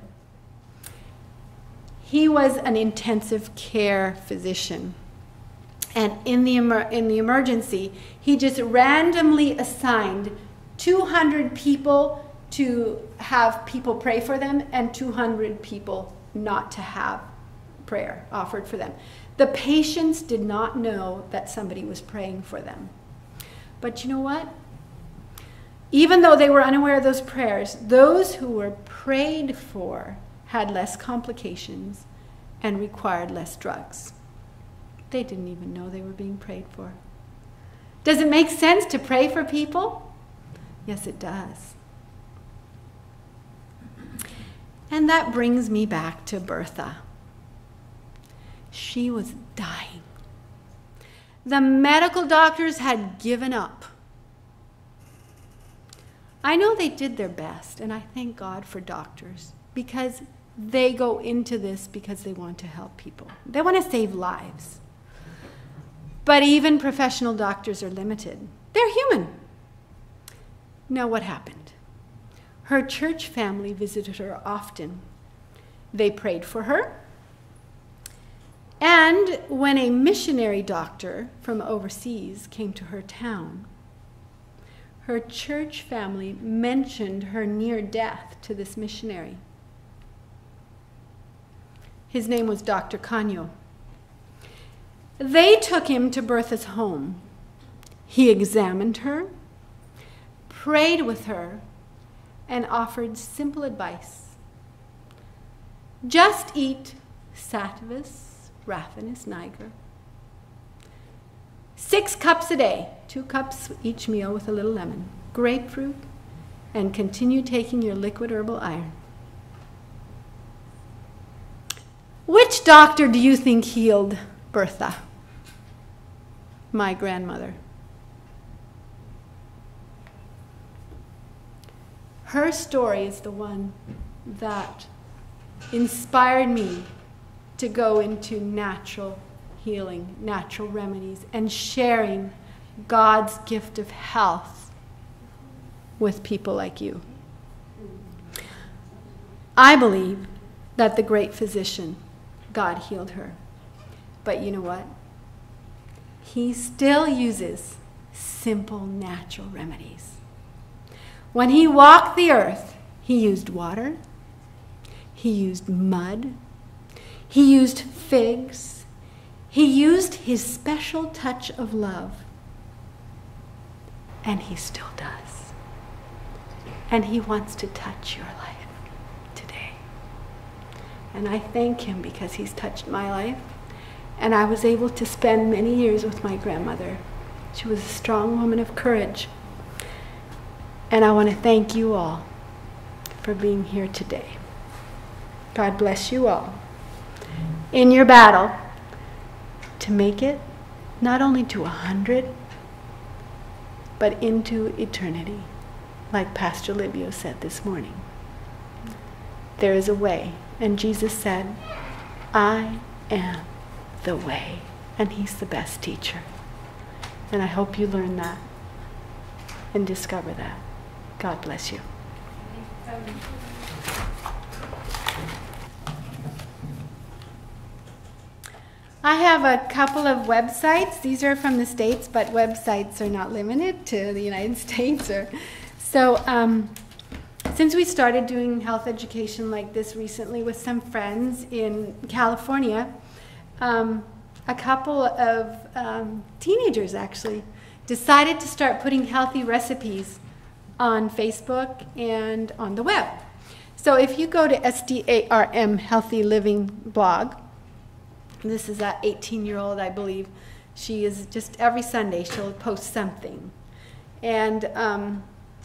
[SPEAKER 2] He was an intensive care physician. And in the, emer- in the emergency, he just randomly assigned two hundred people to have people pray for them and two hundred people not to have prayer offered for them. The patients did not know that somebody was praying for them. But you know what? Even though they were unaware of those prayers, those who were prayed for had less complications and required less drugs. They didn't even know they were being prayed for. Does it make sense to pray for people? Yes, it does. And that brings me back to Bertha. She was dying. The medical doctors had given up. I know they did their best, and I thank God for doctors, because they go into this because they want to help people. They want to save lives. But even professional doctors are limited. They're human. Now, what happened? Her church family visited her often. They prayed for her. And when a missionary doctor from overseas came to her town, her church family mentioned her near death to this missionary. His name was Doctor Canyo. They took him to Bertha's home. He examined her. prayed with her, and offered simple advice. Just eat sativus, raphanus, niger. Six cups a day, two cups each meal with a little lemon, grapefruit, and continue taking your liquid herbal iron. Which doctor do you think healed Bertha? My grandmother. Her story is the one that inspired me to go into natural healing, natural remedies, and sharing God's gift of health with people like you. I believe that the great physician, God healed her. But you know what? He still uses simple natural remedies. When he walked the earth, he used water, he used mud, he used figs, he used his special touch of love. And he still does. And he wants to touch your life today. And I thank him because he's touched my life. And I was able to spend many years with my grandmother. She was a strong woman of courage. And I want to thank you all for being here today. God bless you all in your battle to make it not only to a hundred, but into eternity, like Pastor Livio said this morning. There is a way, and Jesus said, I am the way, and he's the best teacher. And I hope you learn that and discover that. God bless you. I have a couple of websites. These are from the States, but websites are not limited to the United States. Or, so um, since we started doing health education like this recently with some friends in California, um, a couple of um, teenagers actually decided to start putting healthy recipes on Facebook and on the web. So if you go to S D A R M Healthy Living blog, this is that eighteen-year-old, I believe. She is just every Sunday she'll post something. And um,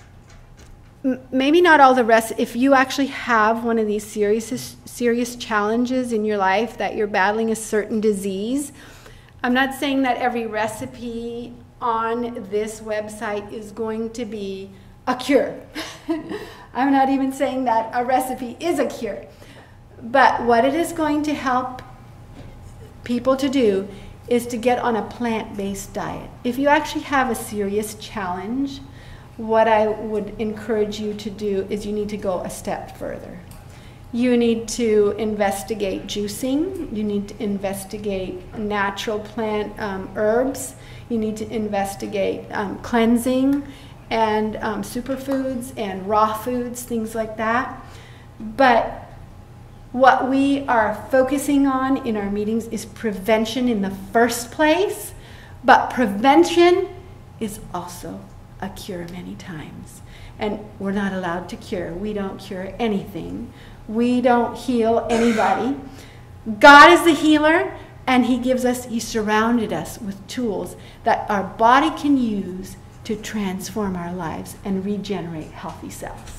[SPEAKER 2] m maybe not all the rest. If you actually have one of these serious, serious challenges in your life that you're battling a certain disease, I'm not saying that every recipe on this website is going to be a cure. I'm not even saying that a recipe is a cure. But what it is going to help people to do is to get on a plant-based diet. If you actually have a serious challenge, what I would encourage you to do is you need to go a step further. You need to investigate juicing. You need to investigate natural plant um, herbs. You need to investigate um, cleansing and um, superfoods and raw foods, things like that. But what we are focusing on in our meetings is prevention in the first place, but prevention is also a cure many times. And we're not allowed to cure. We don't cure anything. We don't heal anybody. God is the healer, and he gives us, he surrounded us with tools that our body can use to transform our lives and regenerate healthy cells.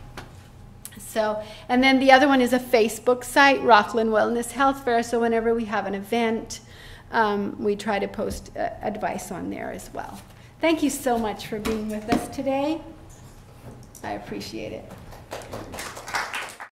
[SPEAKER 2] So, and then the other one is a Facebook site, Rockland Wellness Health Fair. So whenever we have an event, um, we try to post uh, advice on there as well. Thank you so much for being with us today. I appreciate it.